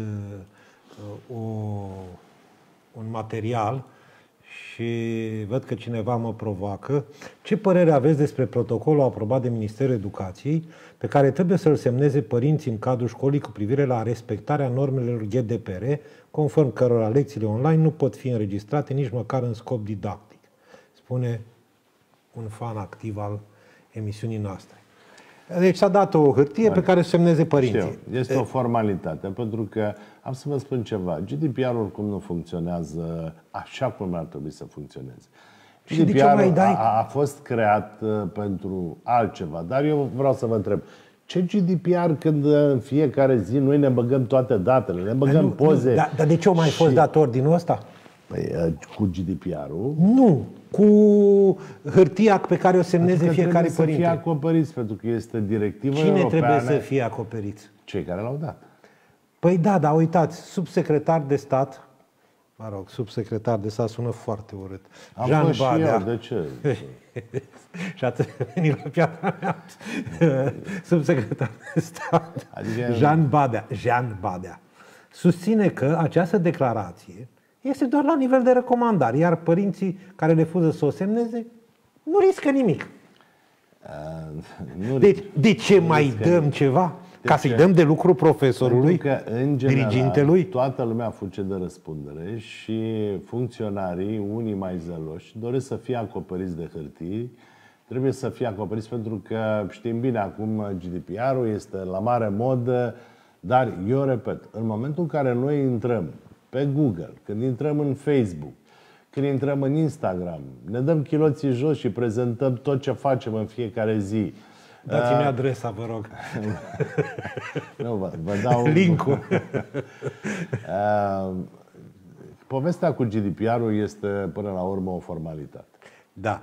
un material și văd că cineva mă provoacă. Ce părere aveți despre protocolul aprobat de Ministerul Educației, pe care trebuie să-l semneze părinții în cadrul școlii cu privire la respectarea normelor GDPR, conform cărora lecțiile online nu pot fi înregistrate nici măcar în scop didactic? Spune un fan activ al emisiunii noastre. Deci s-a dat o hârtie pe care o semneze părinții. Știu, este o formalitate, pentru că am să vă spun ceva. GDPR oricum nu funcționează așa cum ar trebui să funcționeze. GDPR a fost creat pentru altceva, dar eu vreau să vă întreb. Ce GDPR când în fiecare zi noi ne băgăm toate datele, ne băgăm poze? Dar de ce au mai fost dat ordinul ăsta? Păi, cu GDPR-ul? Nu, cu hârtia pe care o semneze fiecare părinte. Trebuie să fie acoperiți, pentru că este directivă europeană. Cine trebuie să fie acoperiți? Cei care l-au dat. Păi da, dar uitați, subsecretar de stat, mă rog, subsecretar de stat sună foarte urât. Jean Badea. De ce? Și ați venit la piatra mea. Subsecretar de stat, adică Jean Badea, susține că această declarație este doar la nivel de recomandare, iar părinții care refuză să o semneze nu riscă nimic. De ce mai dăm ceva? Ca să-i dăm de lucru profesorului, că, în general, dirigintelui? Toată lumea fuge de răspundere și funcționarii, unii mai zeloși, doresc să fie acoperiți de hârtii, trebuie să fie acoperiți pentru că știm bine acum GDPR-ul este la mare modă, dar eu repet, în momentul în care noi intrăm pe Google, când intrăm în Facebook, când intrăm în Instagram, ne dăm chiloții jos și prezentăm tot ce facem în fiecare zi. Dați-mi adresa, vă rog. Nu, vă dau link-ul. Povestea cu GDPR-ul este până la urmă o formalitate. Da.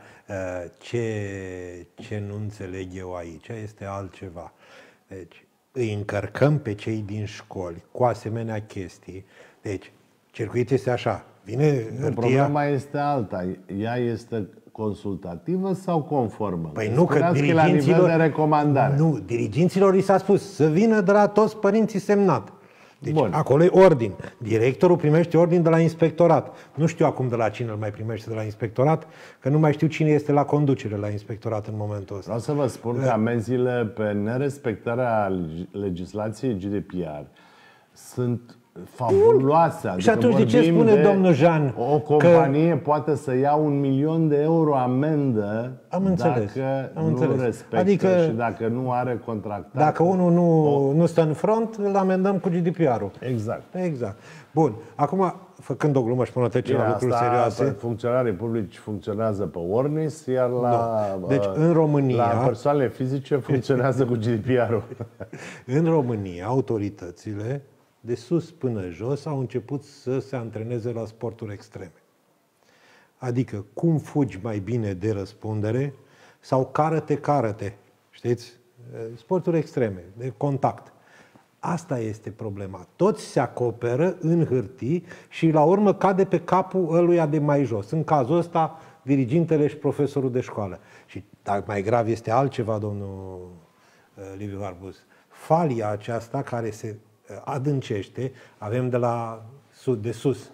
Ce nu înțeleg eu aici este altceva. Deci, îi încărcăm pe cei din școli cu asemenea chestii. Deci, circuitul este așa. Vine hârtia... Problema este alta. Ea este consultativă sau conformă? Păi nu, că diriginților... la nivel de recomandare. Nu, diriginților i s-a spus să vină de la toți părinții semnat. Deci bun. Acolo e ordin. Directorul primește ordin de la inspectorat. Nu știu acum de la cine îl mai primește de la inspectorat, că nu mai știu cine este la conducere la inspectorat în momentul ăsta. Vreau să vă spun că amenziile pe nerespectarea legislației GDPR sunt fabuloase. Adică și atunci de ce spune domnul Jean o companie poate să ia 1.000.000 de euro amendă dacă nu respectă, adică, și dacă nu are contractat. Dacă unul nu stă în front, îl amendăm cu GDPR-ul. Exact. Bun. Acum, făcând o glumă și până trece la lucruri serioase. Funcționarii publici funcționează pe Warnis, iar deci, în România, la persoanele fizice funcționează cu GDPR-ul. În România, autoritățile de sus până jos au început să se antreneze la sporturi extreme. Adică cum fugi mai bine de răspundere sau cară-te, știți? Sporturi extreme, de contact. Asta este problema. Toți se acoperă în hârtii și la urmă cade pe capul ăluia de mai jos. În cazul ăsta, dirigintele și profesorul de școală. Și mai grav este altceva, domnul Liviu Barbus. Falia aceasta care se adâncește, avem de sus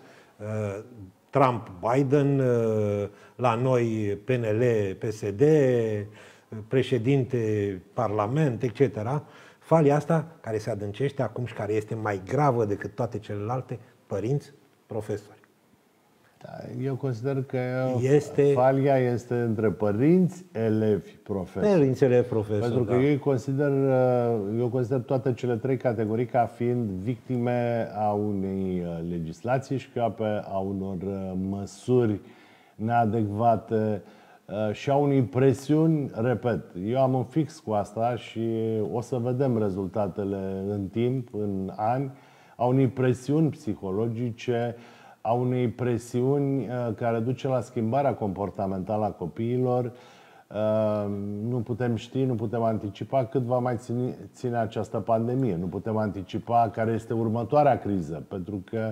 Trump, Biden, la noi PNL, PSD, președinte, Parlament, etc. Falia asta care se adâncește acum și care este mai gravă decât toate celelalte, părinți, profesori. Da, eu consider că falia este între părinți, elevi, profesori. Părinți, elevi, profesori, pentru că eu consider toate cele trei categorii ca fiind victime a unei legislații și a unor măsuri neadecvate și a unei presiuni, repet, eu am un fix cu asta și o să vedem rezultatele în timp, în ani, a unei presiuni psihologice, a unei presiuni care duce la schimbarea comportamentală a copiilor. Nu putem ști, nu putem anticipa cât va mai ține această pandemie. Nu putem anticipa care este următoarea criză, pentru că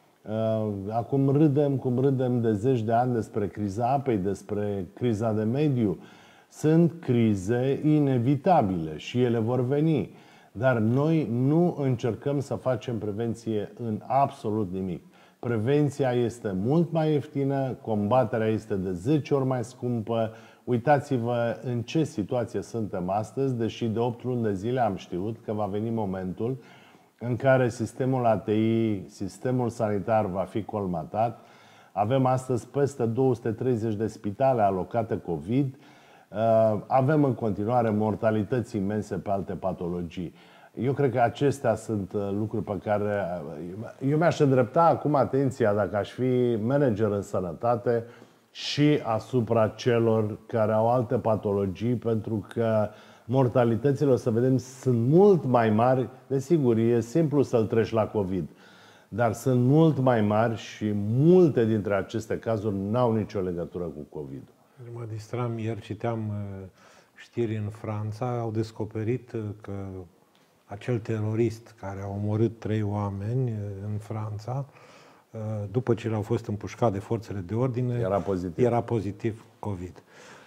acum râdem de zeci de ani despre criza apei, despre criza de mediu. Sunt crize inevitabile și ele vor veni. Dar noi nu încercăm să facem prevenție în absolut nimic. Prevenția este mult mai ieftină, combaterea este de 10 ori mai scumpă. Uitați-vă în ce situație suntem astăzi, deși de 8 luni de zile am știut că va veni momentul în care sistemul ATI, sistemul sanitar va fi colmatat. Avem astăzi peste 230 de spitale alocate COVID. Avem în continuare mortalități imense pe alte patologii. Eu cred că acestea sunt lucruri pe care eu mi-aș îndrepta acum atenția, dacă aș fi manager în sănătate, și asupra celor care au alte patologii, pentru că mortalitățile, o să vedem, sunt mult mai mari. Desigur, e simplu să-l treci la COVID, dar sunt mult mai mari și multe dintre aceste cazuri n-au nicio legătură cu COVID. Mă distram, ieri citeam știri în Franța, au descoperit că acel terorist care a omorât 3 oameni în Franța, după ce l-au fost împușcat de forțele de ordine, era pozitiv COVID.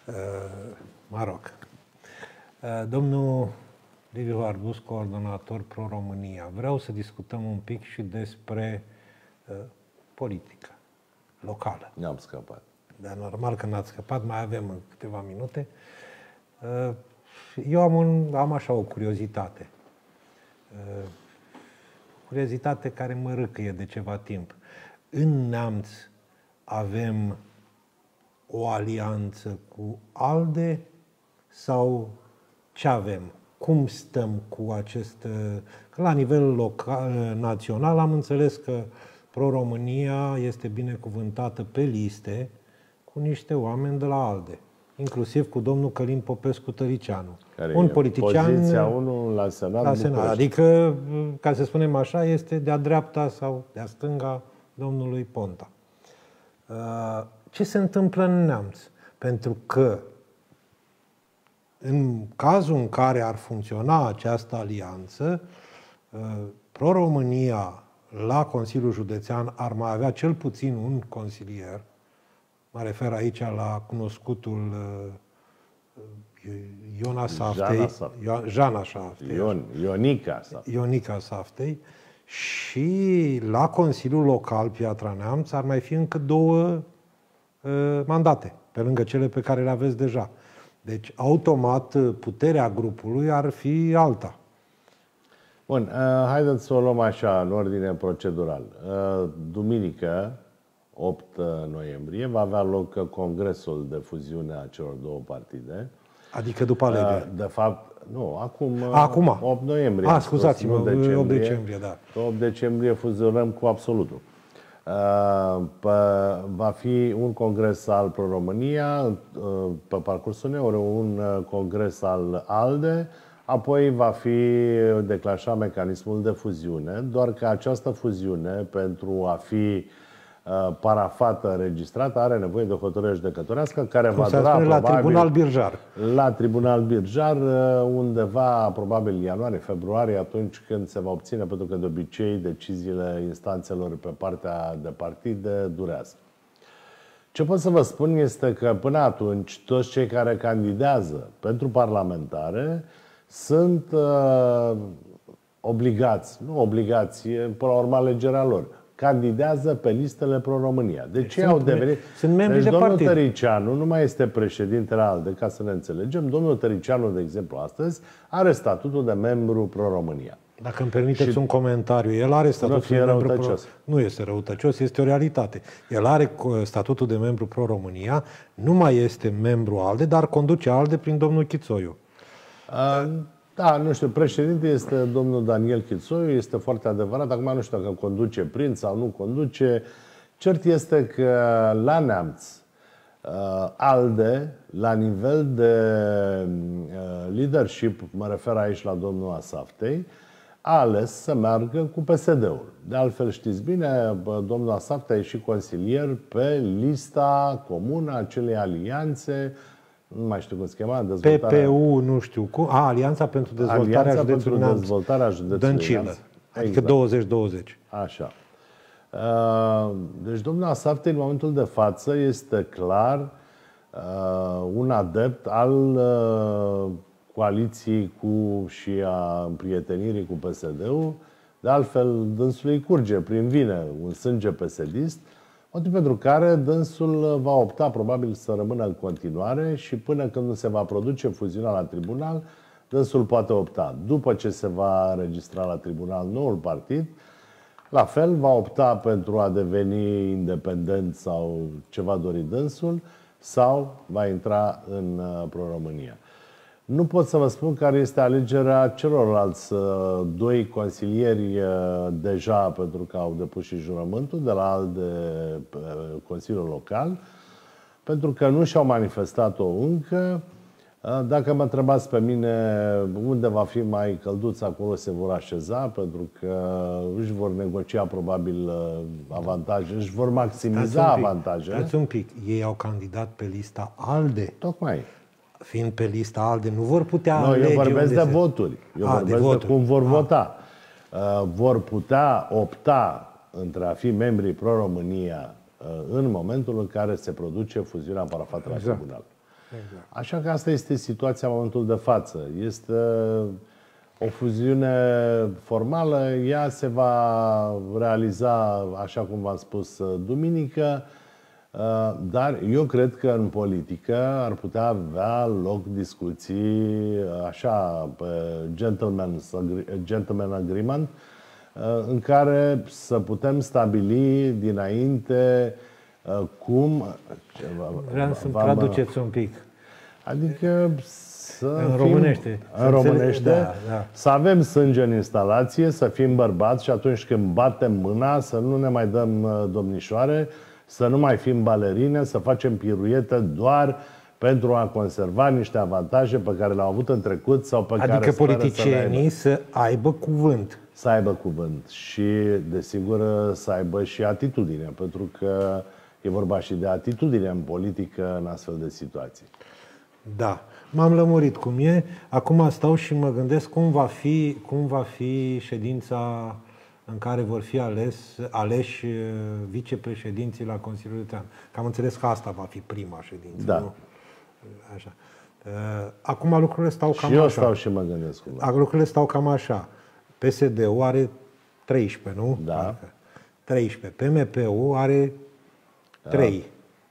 Mă rog. Domnul Liviu Barbus, coordonator Pro-România, vreau să discutăm un pic și despre politică locală. Ne-am scăpat. Dar normal că n-ați scăpat, mai avem câteva minute. Eu am așa o curiozitate. Curiozitate care mă râcăie de ceva timp. În Neamț avem o alianță cu ALDE sau ce avem? Cum stăm cu acest... Că la nivel local, național am înțeles că Pro-România este binecuvântată pe liste cu niște oameni de la ALDE, inclusiv cu domnul Călin Popescu-Tăricianu. Un politician poziția 1 la Senat. Adică, ca să spunem așa, este de-a dreapta sau de-a stânga domnului Ponta. Ce se întâmplă în Neamț? Pentru că în cazul în care ar funcționa această alianță, Pro-România la Consiliul Județean ar mai avea cel puțin un consilier. Mă refer aici la cunoscutul Ionica Saftei. Și la Consiliul Local Piatra Neamț ar mai fi încă 2 mandate, pe lângă cele pe care le aveți deja. Deci, automat, puterea grupului ar fi alta. Bun, haideți să o luăm așa, în ordine procedural. Duminică, 8 noiembrie, va avea loc congresul de fuziune a celor 2 partide. Adică după alegeri. De fapt, nu, acum. 8 noiembrie. Scuzați-mă, 8 decembrie, da. 8 decembrie fuzionăm cu absolutul. Va fi un congres al Pro-România, pe parcursul unui un congres al ALDE, apoi va fi declanșat mecanismul de fuziune, doar că această fuziune, pentru a fi parafată, înregistrată, are nevoie de o hotărâre judecătorească care va dura probabil la Tribunal Birjar. La Tribunal Birjar, undeva probabil ianuarie-februarie, atunci când se va obține, pentru că de obicei deciziile instanțelor pe partea de partide durează. Ce pot să vă spun este că până atunci toți cei care candidează pentru parlamentare sunt obligați, nu obligație, până la urmă alegerea lor, candidează pe listele Pro-România. Deci ei au devenit... Sunt membri de domnul partid. Tăricianu nu mai este președintele ALDE, ca să ne înțelegem. Domnul Tăricianu, de exemplu, astăzi are statutul de membru Pro-România. Dacă îmi permiteți un comentariu, el are statutul de membru răutăcios. Nu este răutăcios, este o realitate. El are statutul de membru Pro-România, nu mai este membru ALDE, dar conduce ALDE prin domnul Chițoiu. Da, nu știu, președinte este domnul Daniel Chițoiu, este foarte adevărat. Acum nu știu dacă conduce prin sau nu conduce. Cert este că la Neamț, ALDE, la nivel de leadership, mă refer aici la domnul Asaftei, a ales să meargă cu PSD-ul. De altfel, știți bine, domnul Asaftei e și consilier pe lista comună a acelei alianțe, nu mai știu cum se chema, PPU, nu știu cum. Alianța pentru Dezvoltarea Județului Neamț. Dăncilă. Adică 20-20. Așa. Deci domnul Asaftei, în momentul de față, este clar un adept al coaliției cu și a împrietenirii cu PSD-ul. De altfel, dânsul îi curge prin vine un sânge PSD-ist, motiv pentru care dânsul va opta probabil să rămână în continuare și până când nu se va produce fuziunea la tribunal, dânsul poate opta. După ce se va înregistra la tribunal noul partid, la fel va opta pentru a deveni independent sau ce va dori dânsul sau va intra în Pro-România. Nu pot să vă spun care este alegerea celorlalți 2 consilieri deja, pentru că au depus și jurământul de la ALDE Consiliul Local, pentru că nu și-au manifestat-o încă. Dacă mă întrebați pe mine unde va fi mai călduț, acolo se vor așeza, pentru că își vor negocia probabil avantaje, își vor maximiza avantaje. Stați un pic, ei au candidat pe lista ALDE. Tocmai. Fiind pe lista ALDE, nu vor putea alege. Eu vorbesc de voturi. Eu vorbesc de cum vor vota. Vor putea opta între a fi membrii Pro-România în momentul în care se produce fuziunea parafată la tribunal. Exact. Așa că asta este situația în momentul de față. Este o fuziune formală. Ea se va realiza, așa cum v-am spus, duminică. Dar eu cred că în politică ar putea avea loc discuții așa, pe gentleman agreement, în care să putem stabili dinainte cum... Vreau să-mi traduceți un pic. Adică în românește. În românește, da. să avem sânge în instalație, să fim bărbați și atunci când batem mâna să nu ne mai dăm domnișoare, să nu mai fim balerine, să facem piruete doar pentru a conserva niște avantaje pe care le-au avut în trecut sau pe care adică speră politicienii să aibă cuvânt. Să aibă cuvânt și, desigur, să aibă și atitudine, pentru că e vorba și de atitudine în politică în astfel de situații. Da. M-am lămurit cum e. Acum stau și mă gândesc cum va fi ședința în care vor fi aleși vicepreședinții la Consiliul Județean. Că am înțeles că asta va fi prima ședință. Da. Nu? Așa. Acum lucrurile stau cam și eu așa. stau și mă gândesc. Lucrurile stau cam așa. PSD-ul are 13, nu? Da. 13. PMP-ul are 3.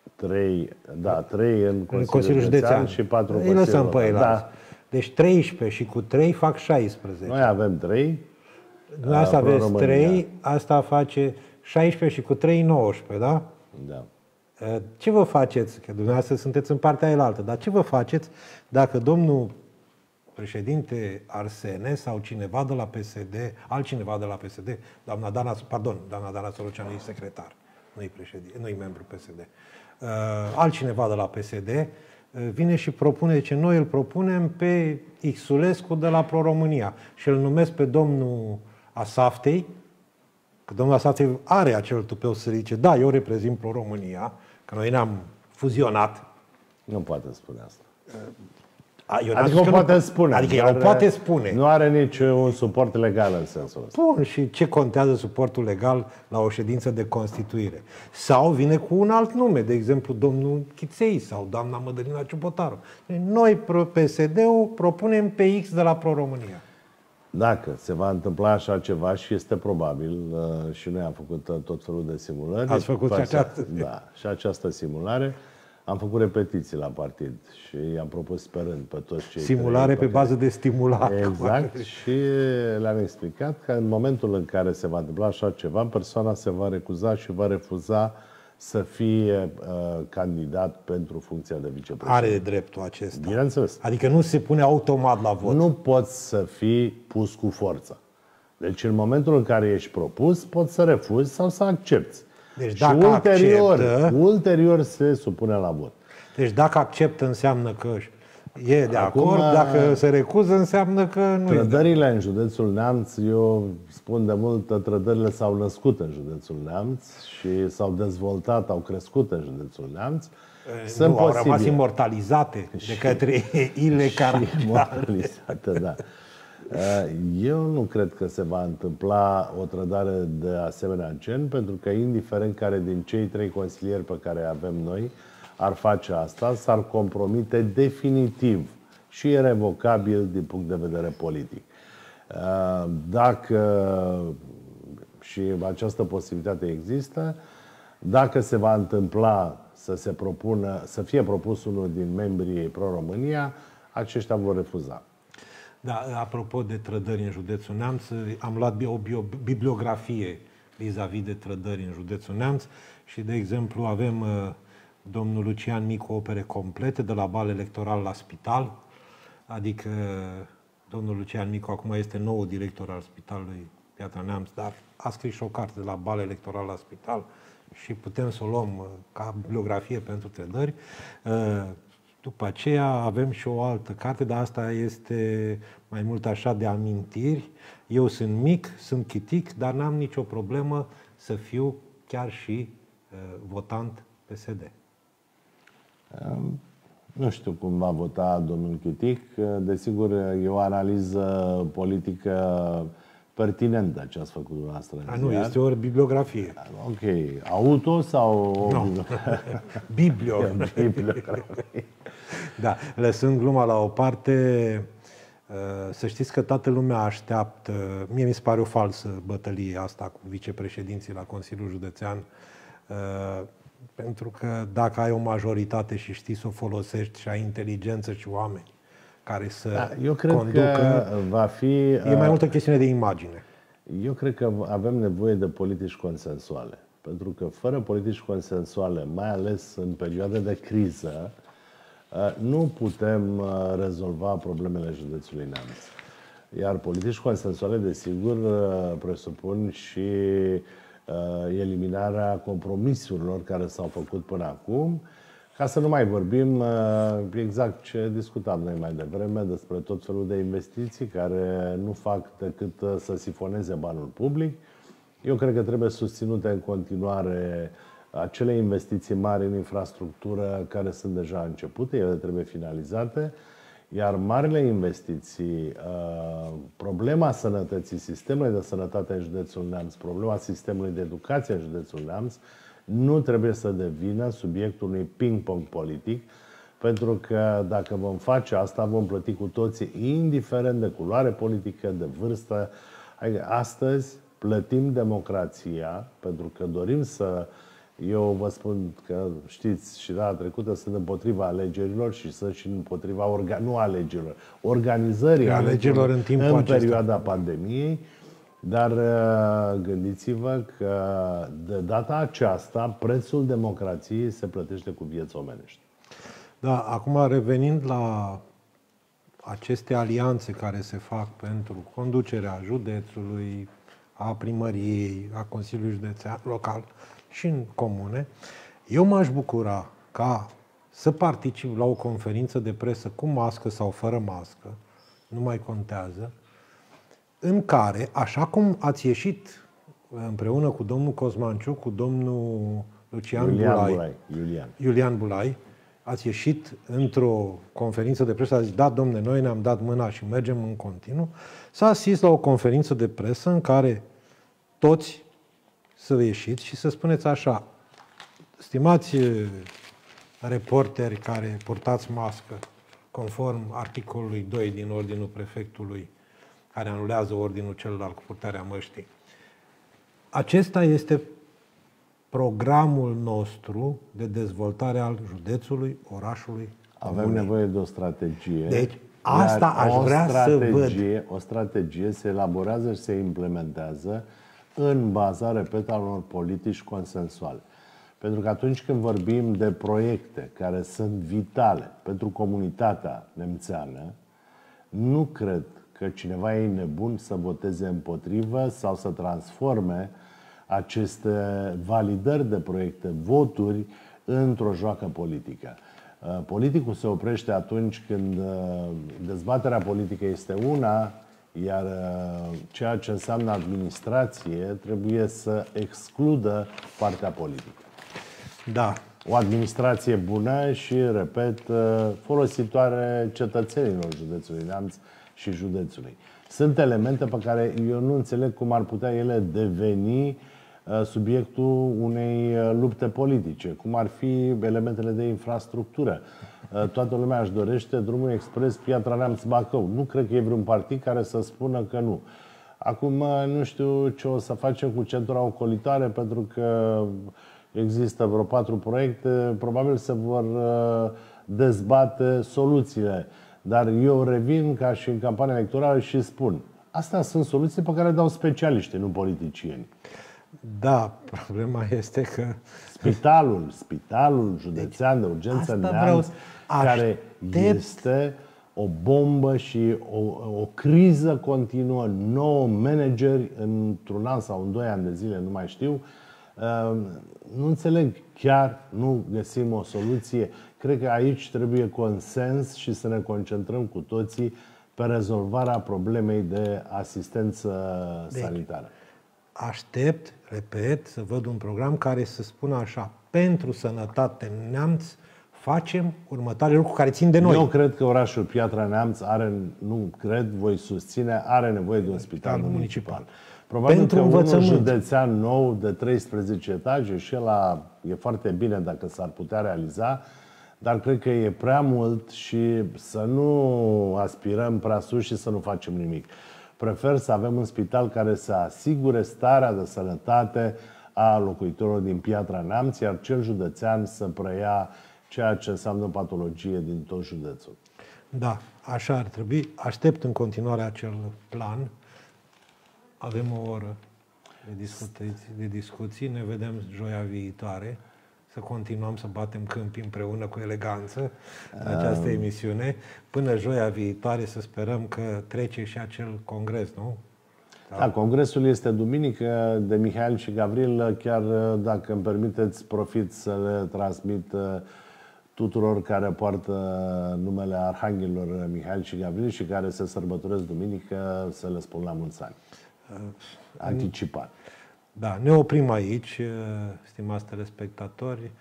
3 în Consiliul Județean și 4 în Consiliul lăsăm pe ei. Da. Deci 13 și cu 3 fac 16. Noi avem 3. Asta aveți 3, asta face 16 și cu 3, 19, da? Da. Ce vă faceți? Că dumneavoastră sunteți în partea aia, dar ce vă faceți dacă domnul președinte Arsene sau cineva de la PSD, altcineva de la PSD, doamna Dana Soroceanu e secretar, nu-i președinte, nu-i membru PSD, altcineva de la PSD vine și propune, ce noi îl propunem pe Xulescu de la Pro-România și îl numesc pe domnul Asaftei, că domnul Asaftei are acel tupeu să zice, da, eu reprezint Pro-România, că noi ne-am fuzionat. Nu poate spune asta. Adică o poate spune. Adică el o poate spune. Nu are niciun suport legal în sensul ăsta. Bun, și ce contează suportul legal la o ședință de constituire? Sau vine cu un alt nume, de exemplu domnul Chiței sau doamna Mădălina Ciubotaru. Noi, PSD-ul, propunem pe X de la Pro-România. Dacă se va întâmpla așa ceva și este probabil, și noi am făcut tot felul de simulări. Ați făcut și această? Da, și această simulare. Am făcut repetiții la partid și i-am propus sperând pe toți cei simulare pe bază de stimulat. Exact. Și le-am explicat că în momentul în care se va întâmpla așa ceva, persoana se va recuza și va refuza să fie candidat pentru funcția de vicepreședinte. Are dreptul acesta. Bineînțeles. Adică nu se pune automat la vot. Nu poți să fii pus cu forța. Deci în momentul în care ești propus, poți să refuzi sau să accepti. Deci și ulterior se supune la vot. Deci dacă acceptă înseamnă că e de acord, dacă se recuză înseamnă că nu e. Trădările în județul Neamț, eu spun de mult, trădările s-au născut în județul Neamț și s-au dezvoltat, au crescut în județul Neamț. Nu, au rămas imortalizate de către ile care... Imortalizate, da. Eu nu cred că se va întâmpla o trădare de asemenea gen, pentru că indiferent care din cei 3 consilieri pe care avem noi ar face asta, s-ar compromite definitiv și irrevocabil din punct de vedere politic. Dacă și această posibilitate există, dacă se va întâmpla să fie propus unul din membrii Pro-România, aceștia vor refuza. Da, apropo de trădări în județul Neamț, am luat o bibliografie vis-a-vis de trădări în județul Neamț și, de exemplu, avem domnul Lucian Micu opere complete de la bal electoral la spital, adică domnul Lucian Micu acum este nou director al Spitalului Piatra Neamț, dar a scris și o carte de la bal electoral la spital și putem să o luăm ca bibliografie pentru trădări. După aceea avem și o altă carte, dar asta este mai mult așa de amintiri. Eu sunt mic, sunt chitic, dar n-am nicio problemă să fiu chiar și votant PSD. Nu știu cum va vota domnul Chitic. Desigur, e o analiză politică pertinentă ce ați făcut dumneavoastră. Nu, este o bibliografie. Ok. Auto sau... No. Bibliografie. Da, lăsând gluma la o parte, să știți că toată lumea așteaptă, mie mi se pare o falsă bătălie asta cu vicepreședinții la Consiliul Județean. Pentru că dacă ai o majoritate și știi să o folosești și ai inteligență și oameni care să eu cred conducă, că va fi... e mai multă chestiune de imagine. Eu cred că avem nevoie de politici consensuale. Pentru că fără politici consensuale, mai ales în perioade de criză, nu putem rezolva problemele județului Neamț. Iar politici consensuale, desigur, presupun și eliminarea compromisurilor care s-au făcut până acum, ca să nu mai vorbim exact ce discutam noi mai devreme despre tot felul de investiții care nu fac decât să sifoneze banul public. Eu cred că trebuie susținute în continuare acele investiții mari în infrastructură care sunt deja începute, ele trebuie finalizate, iar marile investiții, problema sănătății, sistemului de sănătate în județul Neamț, problema sistemului de educație în județul Neamț, nu trebuie să devină subiectul unui ping-pong politic, pentru că dacă vom face asta, vom plăti cu toții, indiferent de culoare politică, de vârstă. Astăzi plătim democrația, pentru că dorim să... Eu vă spun că, știți, și data trecută sunt împotriva alegerilor și sunt și împotriva, nu alegerilor, organizării alegerilor în perioada pandemiei. Dar gândiți-vă că de data aceasta prețul democrației se plătește cu vieți omenești. Da, acum revenind la aceste alianțe care se fac pentru conducerea județului, a primăriei, a Consiliului Județean local și în comune, eu m-aș bucura ca să particip la o conferință de presă cu mască sau fără mască, nu mai contează, în care, așa cum ați ieșit împreună cu domnul Cosmanciuc, cu domnul Iulian Bulai, ați ieșit într-o conferință de presă, a zis, da, domne, noi ne-am dat mâna și mergem în continuu, s-a asist la o conferință de presă în care toți să ieșiți și să spuneți așa, stimați reporteri care purtați mască, conform articolului 2 din Ordinul Prefectului, care anulează ordinul celălalt cu purtarea măștii. Acesta este programul nostru de dezvoltare al județului, orașului. Avem nevoie de o strategie. Deci, asta aș vrea să văd. O strategie se elaborează și se implementează în baza, repet, al unor politici consensuale. Pentru că atunci când vorbim de proiecte care sunt vitale pentru comunitatea nemțeană, nu cred că cineva e nebun să voteze împotrivă sau să transforme aceste validări de proiecte, voturi, într-o joacă politică. Politicul se oprește atunci când dezbaterea politică este una, iar ceea ce înseamnă administrație trebuie să excludă partea politică. Da. O administrație bună și, repet, folositoare cetățenilor județului Neamț și județului. Sunt elemente pe care eu nu înțeleg cum ar putea ele deveni subiectul unei lupte politice, cum ar fi elementele de infrastructură. Toată lumea își dorește drumul expres Piatra Neamț-Bacău. Nu cred că e vreun partid care să spună că nu. Acum nu știu ce o să facem cu centura ocolitoare, pentru că există vreo 4 proiecte, probabil se vor dezbate soluțiile. Dar eu revin ca și în campania electorală și spun, astea sunt soluții pe care le dau specialiști, nu politicieni. Da, problema este că... Spitalul județean de urgență Neamț, care este o bombă și o criză continuă, 9 manageri într-un an sau în 2 ani de zile, nu mai știu. Nu înțeleg, chiar nu găsim o soluție. Cred că aici trebuie consens și să ne concentrăm cu toții pe rezolvarea problemei de asistență sanitară. Aștept, repet, să văd un program care să spună așa, pentru sănătate în Neamț facem următoarele lucruri care țin de noi. Eu cred că orașul Piatra Neamț voi susține, are nevoie de un spital municipal. Probabil pentru că unul județean nou de 13 etaje și ăla e foarte bine dacă s-ar putea realiza, dar cred că e prea mult și să nu aspirăm prea sus și să nu facem nimic. Prefer să avem un spital care să asigure starea de sănătate a locuitorilor din Piatra Neamț, iar cel județean să preia ceea ce înseamnă patologie din tot județul. Da, așa ar trebui. Aștept în continuare acel plan. Avem o oră de discuții. Ne vedem joia viitoare. Să continuăm să batem câmpii împreună cu eleganță în această emisiune. Până joia viitoare să sperăm că trece și acel congres, nu? Da, congresul este duminică de Mihail și Gavril. Chiar dacă îmi permiteți, profit să le transmit tuturor care poartă numele arhanghelilor Mihail și Gavril și care se sărbătoresc duminică, să le spun la mulți ani. Anticipat. Da, ne oprim aici, stimați telespectatori.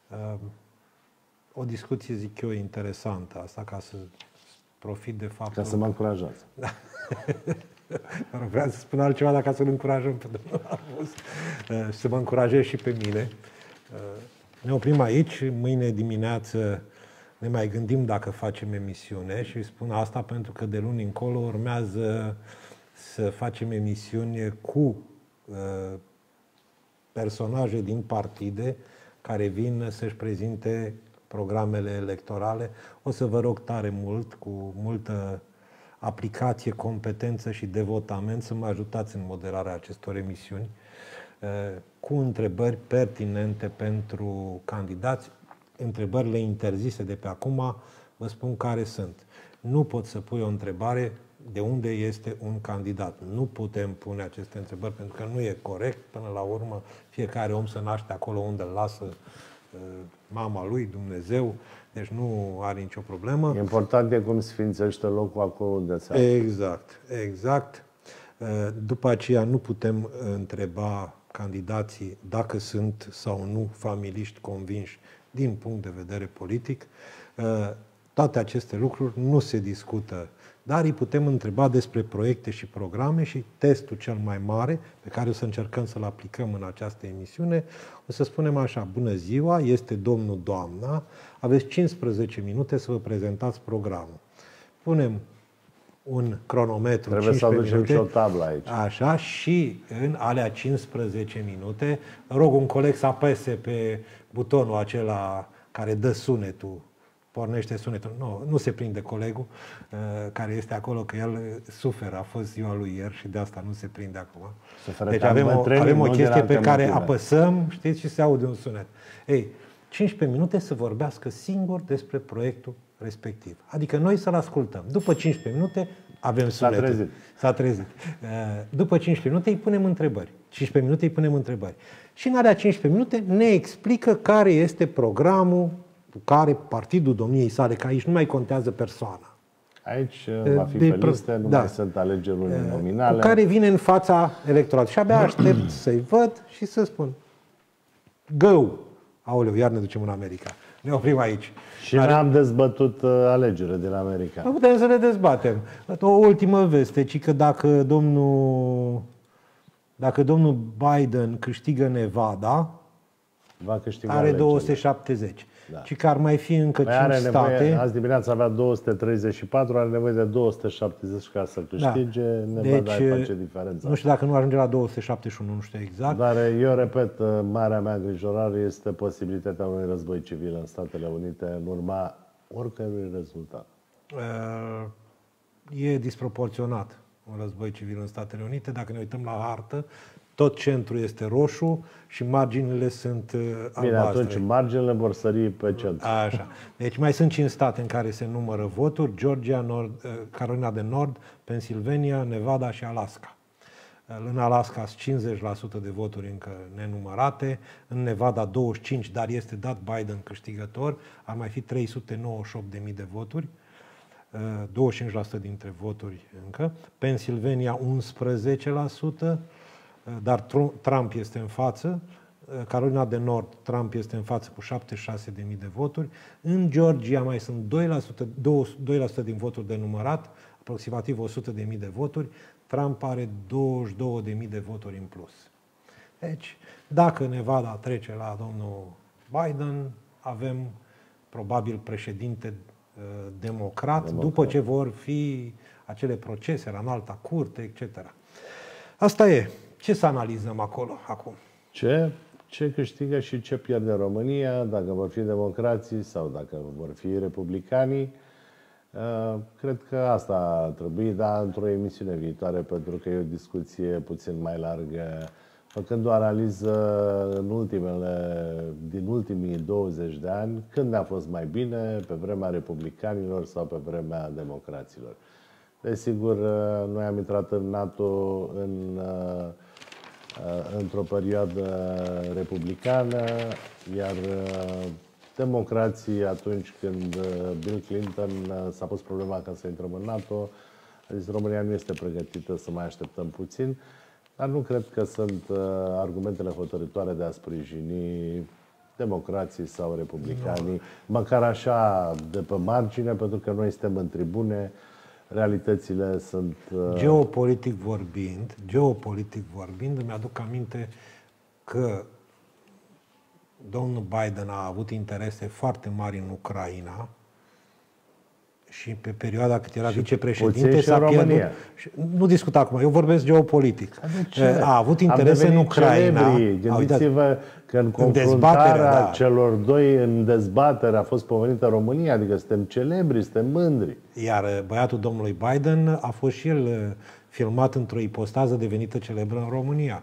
O discuție, zic eu, interesantă asta, ca să profit de faptul... Ca să mă încurajați. Da. Vreau să spun altceva, dar ca să-l încurajăm pe domnul Arbus, să mă încurajez și pe mine. Ne oprim aici, mâine dimineață ne mai gândim dacă facem emisiune și spun asta pentru că de luni încolo urmează să facem emisiuni cu personaje din partide care vin să-și prezinte programele electorale. O să vă rog tare mult, cu multă aplicație, competență și devotament să mă ajutați în moderarea acestor emisiuni cu întrebări pertinente pentru candidați. Întrebările interzise de pe acum, vă spun care sunt. Nu pot să pui o întrebare de unde este un candidat. Nu putem pune aceste întrebări pentru că nu e corect. Până la urmă, fiecare om se naște acolo unde îl lasă mama lui, Dumnezeu. Deci nu are nicio problemă. E important de cum sfințește locul acolo unde se află. Exact, exact. După aceea nu putem întreba candidații dacă sunt sau nu familiști convinși din punct de vedere politic. Toate aceste lucruri nu se discută, dar îi putem întreba despre proiecte și programe și testul cel mai mare pe care o să încercăm să-l aplicăm în această emisiune. O să spunem așa: bună ziua, este domnul, doamna, aveți 15 minute să vă prezentați programul. Punem un cronometru, trebuie să aducem minute, și o tablă aici. Așa, și în alea 15 minute rog un coleg să apese pe butonul acela care dă sunetul, pornește sunetul. Nu se prinde colegul care este acolo, că el suferă, a fost ziua lui ieri și de asta nu se prinde acum. Deci avem o chestie pe care apăsăm, știți, și se aude un sunet. Ei, 15 minute să vorbească singur despre proiectul respectiv. Adică noi să-l ascultăm. După 15 minute avem sunetul. S-a trezit. După 15 minute îi punem întrebări. 15 minute îi punem întrebări. Și în alea 15 minute ne explică care este programul cu care partidul domniei sale, că aici nu mai contează persoana. Aici va fi pe listă, nu mai sunt alegeri nominale. Cu care vine în fața electoratului. Și abia aștept să-i văd și să spun: go! Aoleu, iar ne ducem în America. Ne oprim aici. Și n-am dezbătut alegerile din America. Nu putem să le dezbatem. O ultimă veste, ci că dacă domnul Biden câștigă Nevada, va câștiga are alegerile. 270. Da. Și că ar mai fi încă 5 state. Azi dimineața avea 234, are nevoie de 270 ca să câștige. Da. Nevada face diferența. Nu știu dacă nu ajunge la 271, nu știu exact. Dar eu repet, marea mea îngrijorare este posibilitatea unui război civil în Statele Unite în urma oricărui rezultat. E disproporționat un război civil în Statele Unite. Dacă ne uităm la hartă, tot centrul este roșu și marginile sunt albastre. Bine, atunci marginile vor sări pe centru. Așa. Deci mai sunt 5 state în care se numără voturi: Georgia, Carolina de Nord, Pennsylvania, Nevada și Alaska. În Alaska sunt 50% de voturi încă nenumărate, în Nevada 25%, dar este dat Biden câștigător, ar mai fi 398.000 de voturi, 25% dintre voturi încă, Pennsylvania 11%, dar Trump este în față, Carolina de Nord, Trump este în față cu 76.000 de voturi, în Georgia mai sunt 2% din voturi de numărat, aproximativ 100.000 de voturi, Trump are 22.000 de voturi în plus. Deci, dacă Nevada trece la domnul Biden, avem probabil președinte democrat, după ce vor fi acele procese la înalta curte, etc. Asta e. Ce să analizăm acolo acum? Ce câștigă și ce pierde România, dacă vor fi democrații sau dacă vor fi republicanii. Cred că asta ar trebui, dar într-o emisiune viitoare, pentru că e o discuție puțin mai largă, făcând o analiză din ultimii 20 de ani, când a fost mai bine, pe vremea republicanilor sau pe vremea democraților. Desigur, noi am intrat în NATO într-o perioadă republicană, iar democrații, atunci când Bill Clinton s-a pus problema ca să intrăm în NATO, a zis România nu este pregătită, să mai așteptăm puțin, dar nu cred că sunt argumentele hotărătoare de a sprijini democrații sau republicanii, măcar așa de pe margine, pentru că noi suntem în tribune, realitățile sunt... Geopolitic vorbind, îmi aduc aminte că domnul Biden a avut interese foarte mari în Ucraina și pe perioada cât era vicepreședinte s-a pierdut. Nu discut acum, eu vorbesc geopolitic. A avut interese în Ucraina. Gândiți-vă că în confruntarea celor doi, în dezbatere, a fost povenită România, adică suntem celebri, suntem mândri. Iar băiatul domnului Biden a fost și el filmat într-o ipostază devenită celebră în România.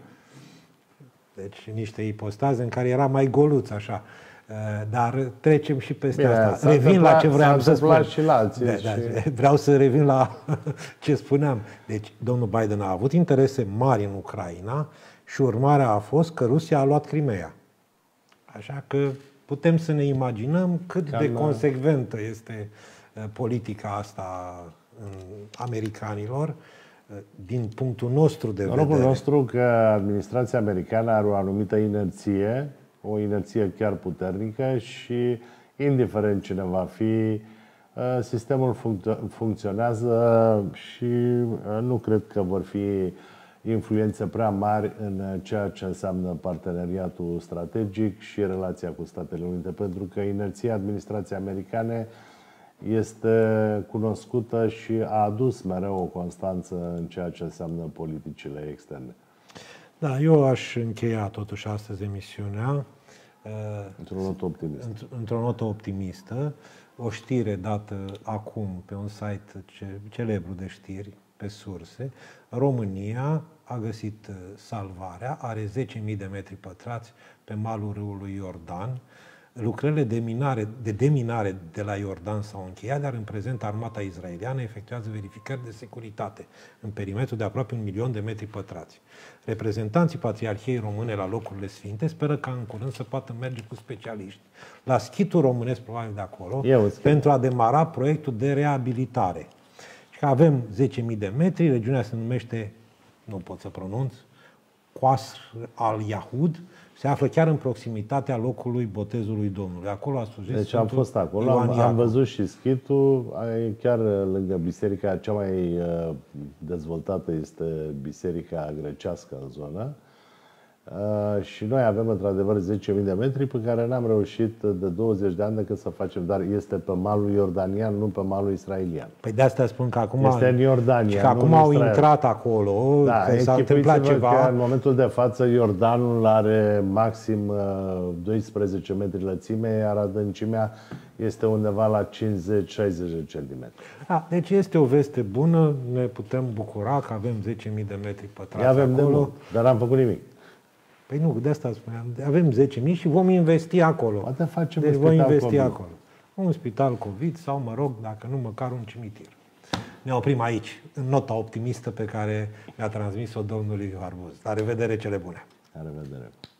Deci niște ipostaze în care era mai goluț, așa. Dar trecem și peste asta. Revin la ce vreau să spun. Și la alții, Vreau să revin la ce spuneam. Deci, domnul Biden a avut interese mari în Ucraina și urmarea a fost că Rusia a luat Crimea. Așa că putem să ne imaginăm cât de consecventă este politica asta americanilor din punctul nostru de vedere. Norocul nostru că administrația americană are o anumită inerție, o inerție chiar puternică și, indiferent cine va fi, sistemul funcționează și nu cred că vor fi influențe prea mari în ceea ce înseamnă parteneriatul strategic și relația cu Statele Unite, pentru că inerția administrației americane este cunoscută și a adus mereu o constanță în ceea ce înseamnă politicile externe. Da, eu aș încheia totuși astăzi emisiunea într-o notă optimistă. Într-o notă optimistă. O știre dată acum pe un site celebru de știri, pe surse. România a găsit salvarea, are 10.000 de metri pătrați pe malul râului Iordan. Lucrările de deminare de la Iordan s-au încheiat, dar în prezent armata israeliană efectuează verificări de securitate în perimetru de aproape 1.000.000 de metri pătrați. Reprezentanții Patriarhiei Române la locurile sfinte speră ca în curând să poată merge cu specialiști la schitul românesc, probabil de acolo, pentru a demara proiectul de reabilitare. Și că avem 10.000 de metri, regiunea se numește, nu pot să pronunț, Qasr al-Yahud, se află chiar în proximitatea locului botezului Domnului. Acolo a slujit Deci am fost acolo, am văzut și schitul, chiar lângă biserica cea mai dezvoltată este biserica grecească în zonă. Și noi avem într-adevăr 10.000 de metri pe care n-am reușit de 20 de ani decât să facem, dar este pe malul iordanian, nu pe malul israelian. Păi de asta spun că acum este în Iordania, că acum au intrat acolo, da, că s-a întâmplat ceva. Că în momentul de față Iordanul are maxim 12 metri lățime, iar adâncimea este undeva la 50-60 de centimetri. Da, deci este o veste bună, ne putem bucura că avem 10.000 de metri pătrați avem acolo. De mult, dar n-am făcut nimic. Păi nu, de asta spuneam. Avem 10.000 și vom investi acolo. Poate facem deci vom investi acolo. Un spital COVID sau, mă rog, dacă nu, măcar un cimitir. Ne oprim aici, în nota optimistă pe care mi-a transmis-o domnul Liviu Arbuz. La revedere, cele bune! La revedere!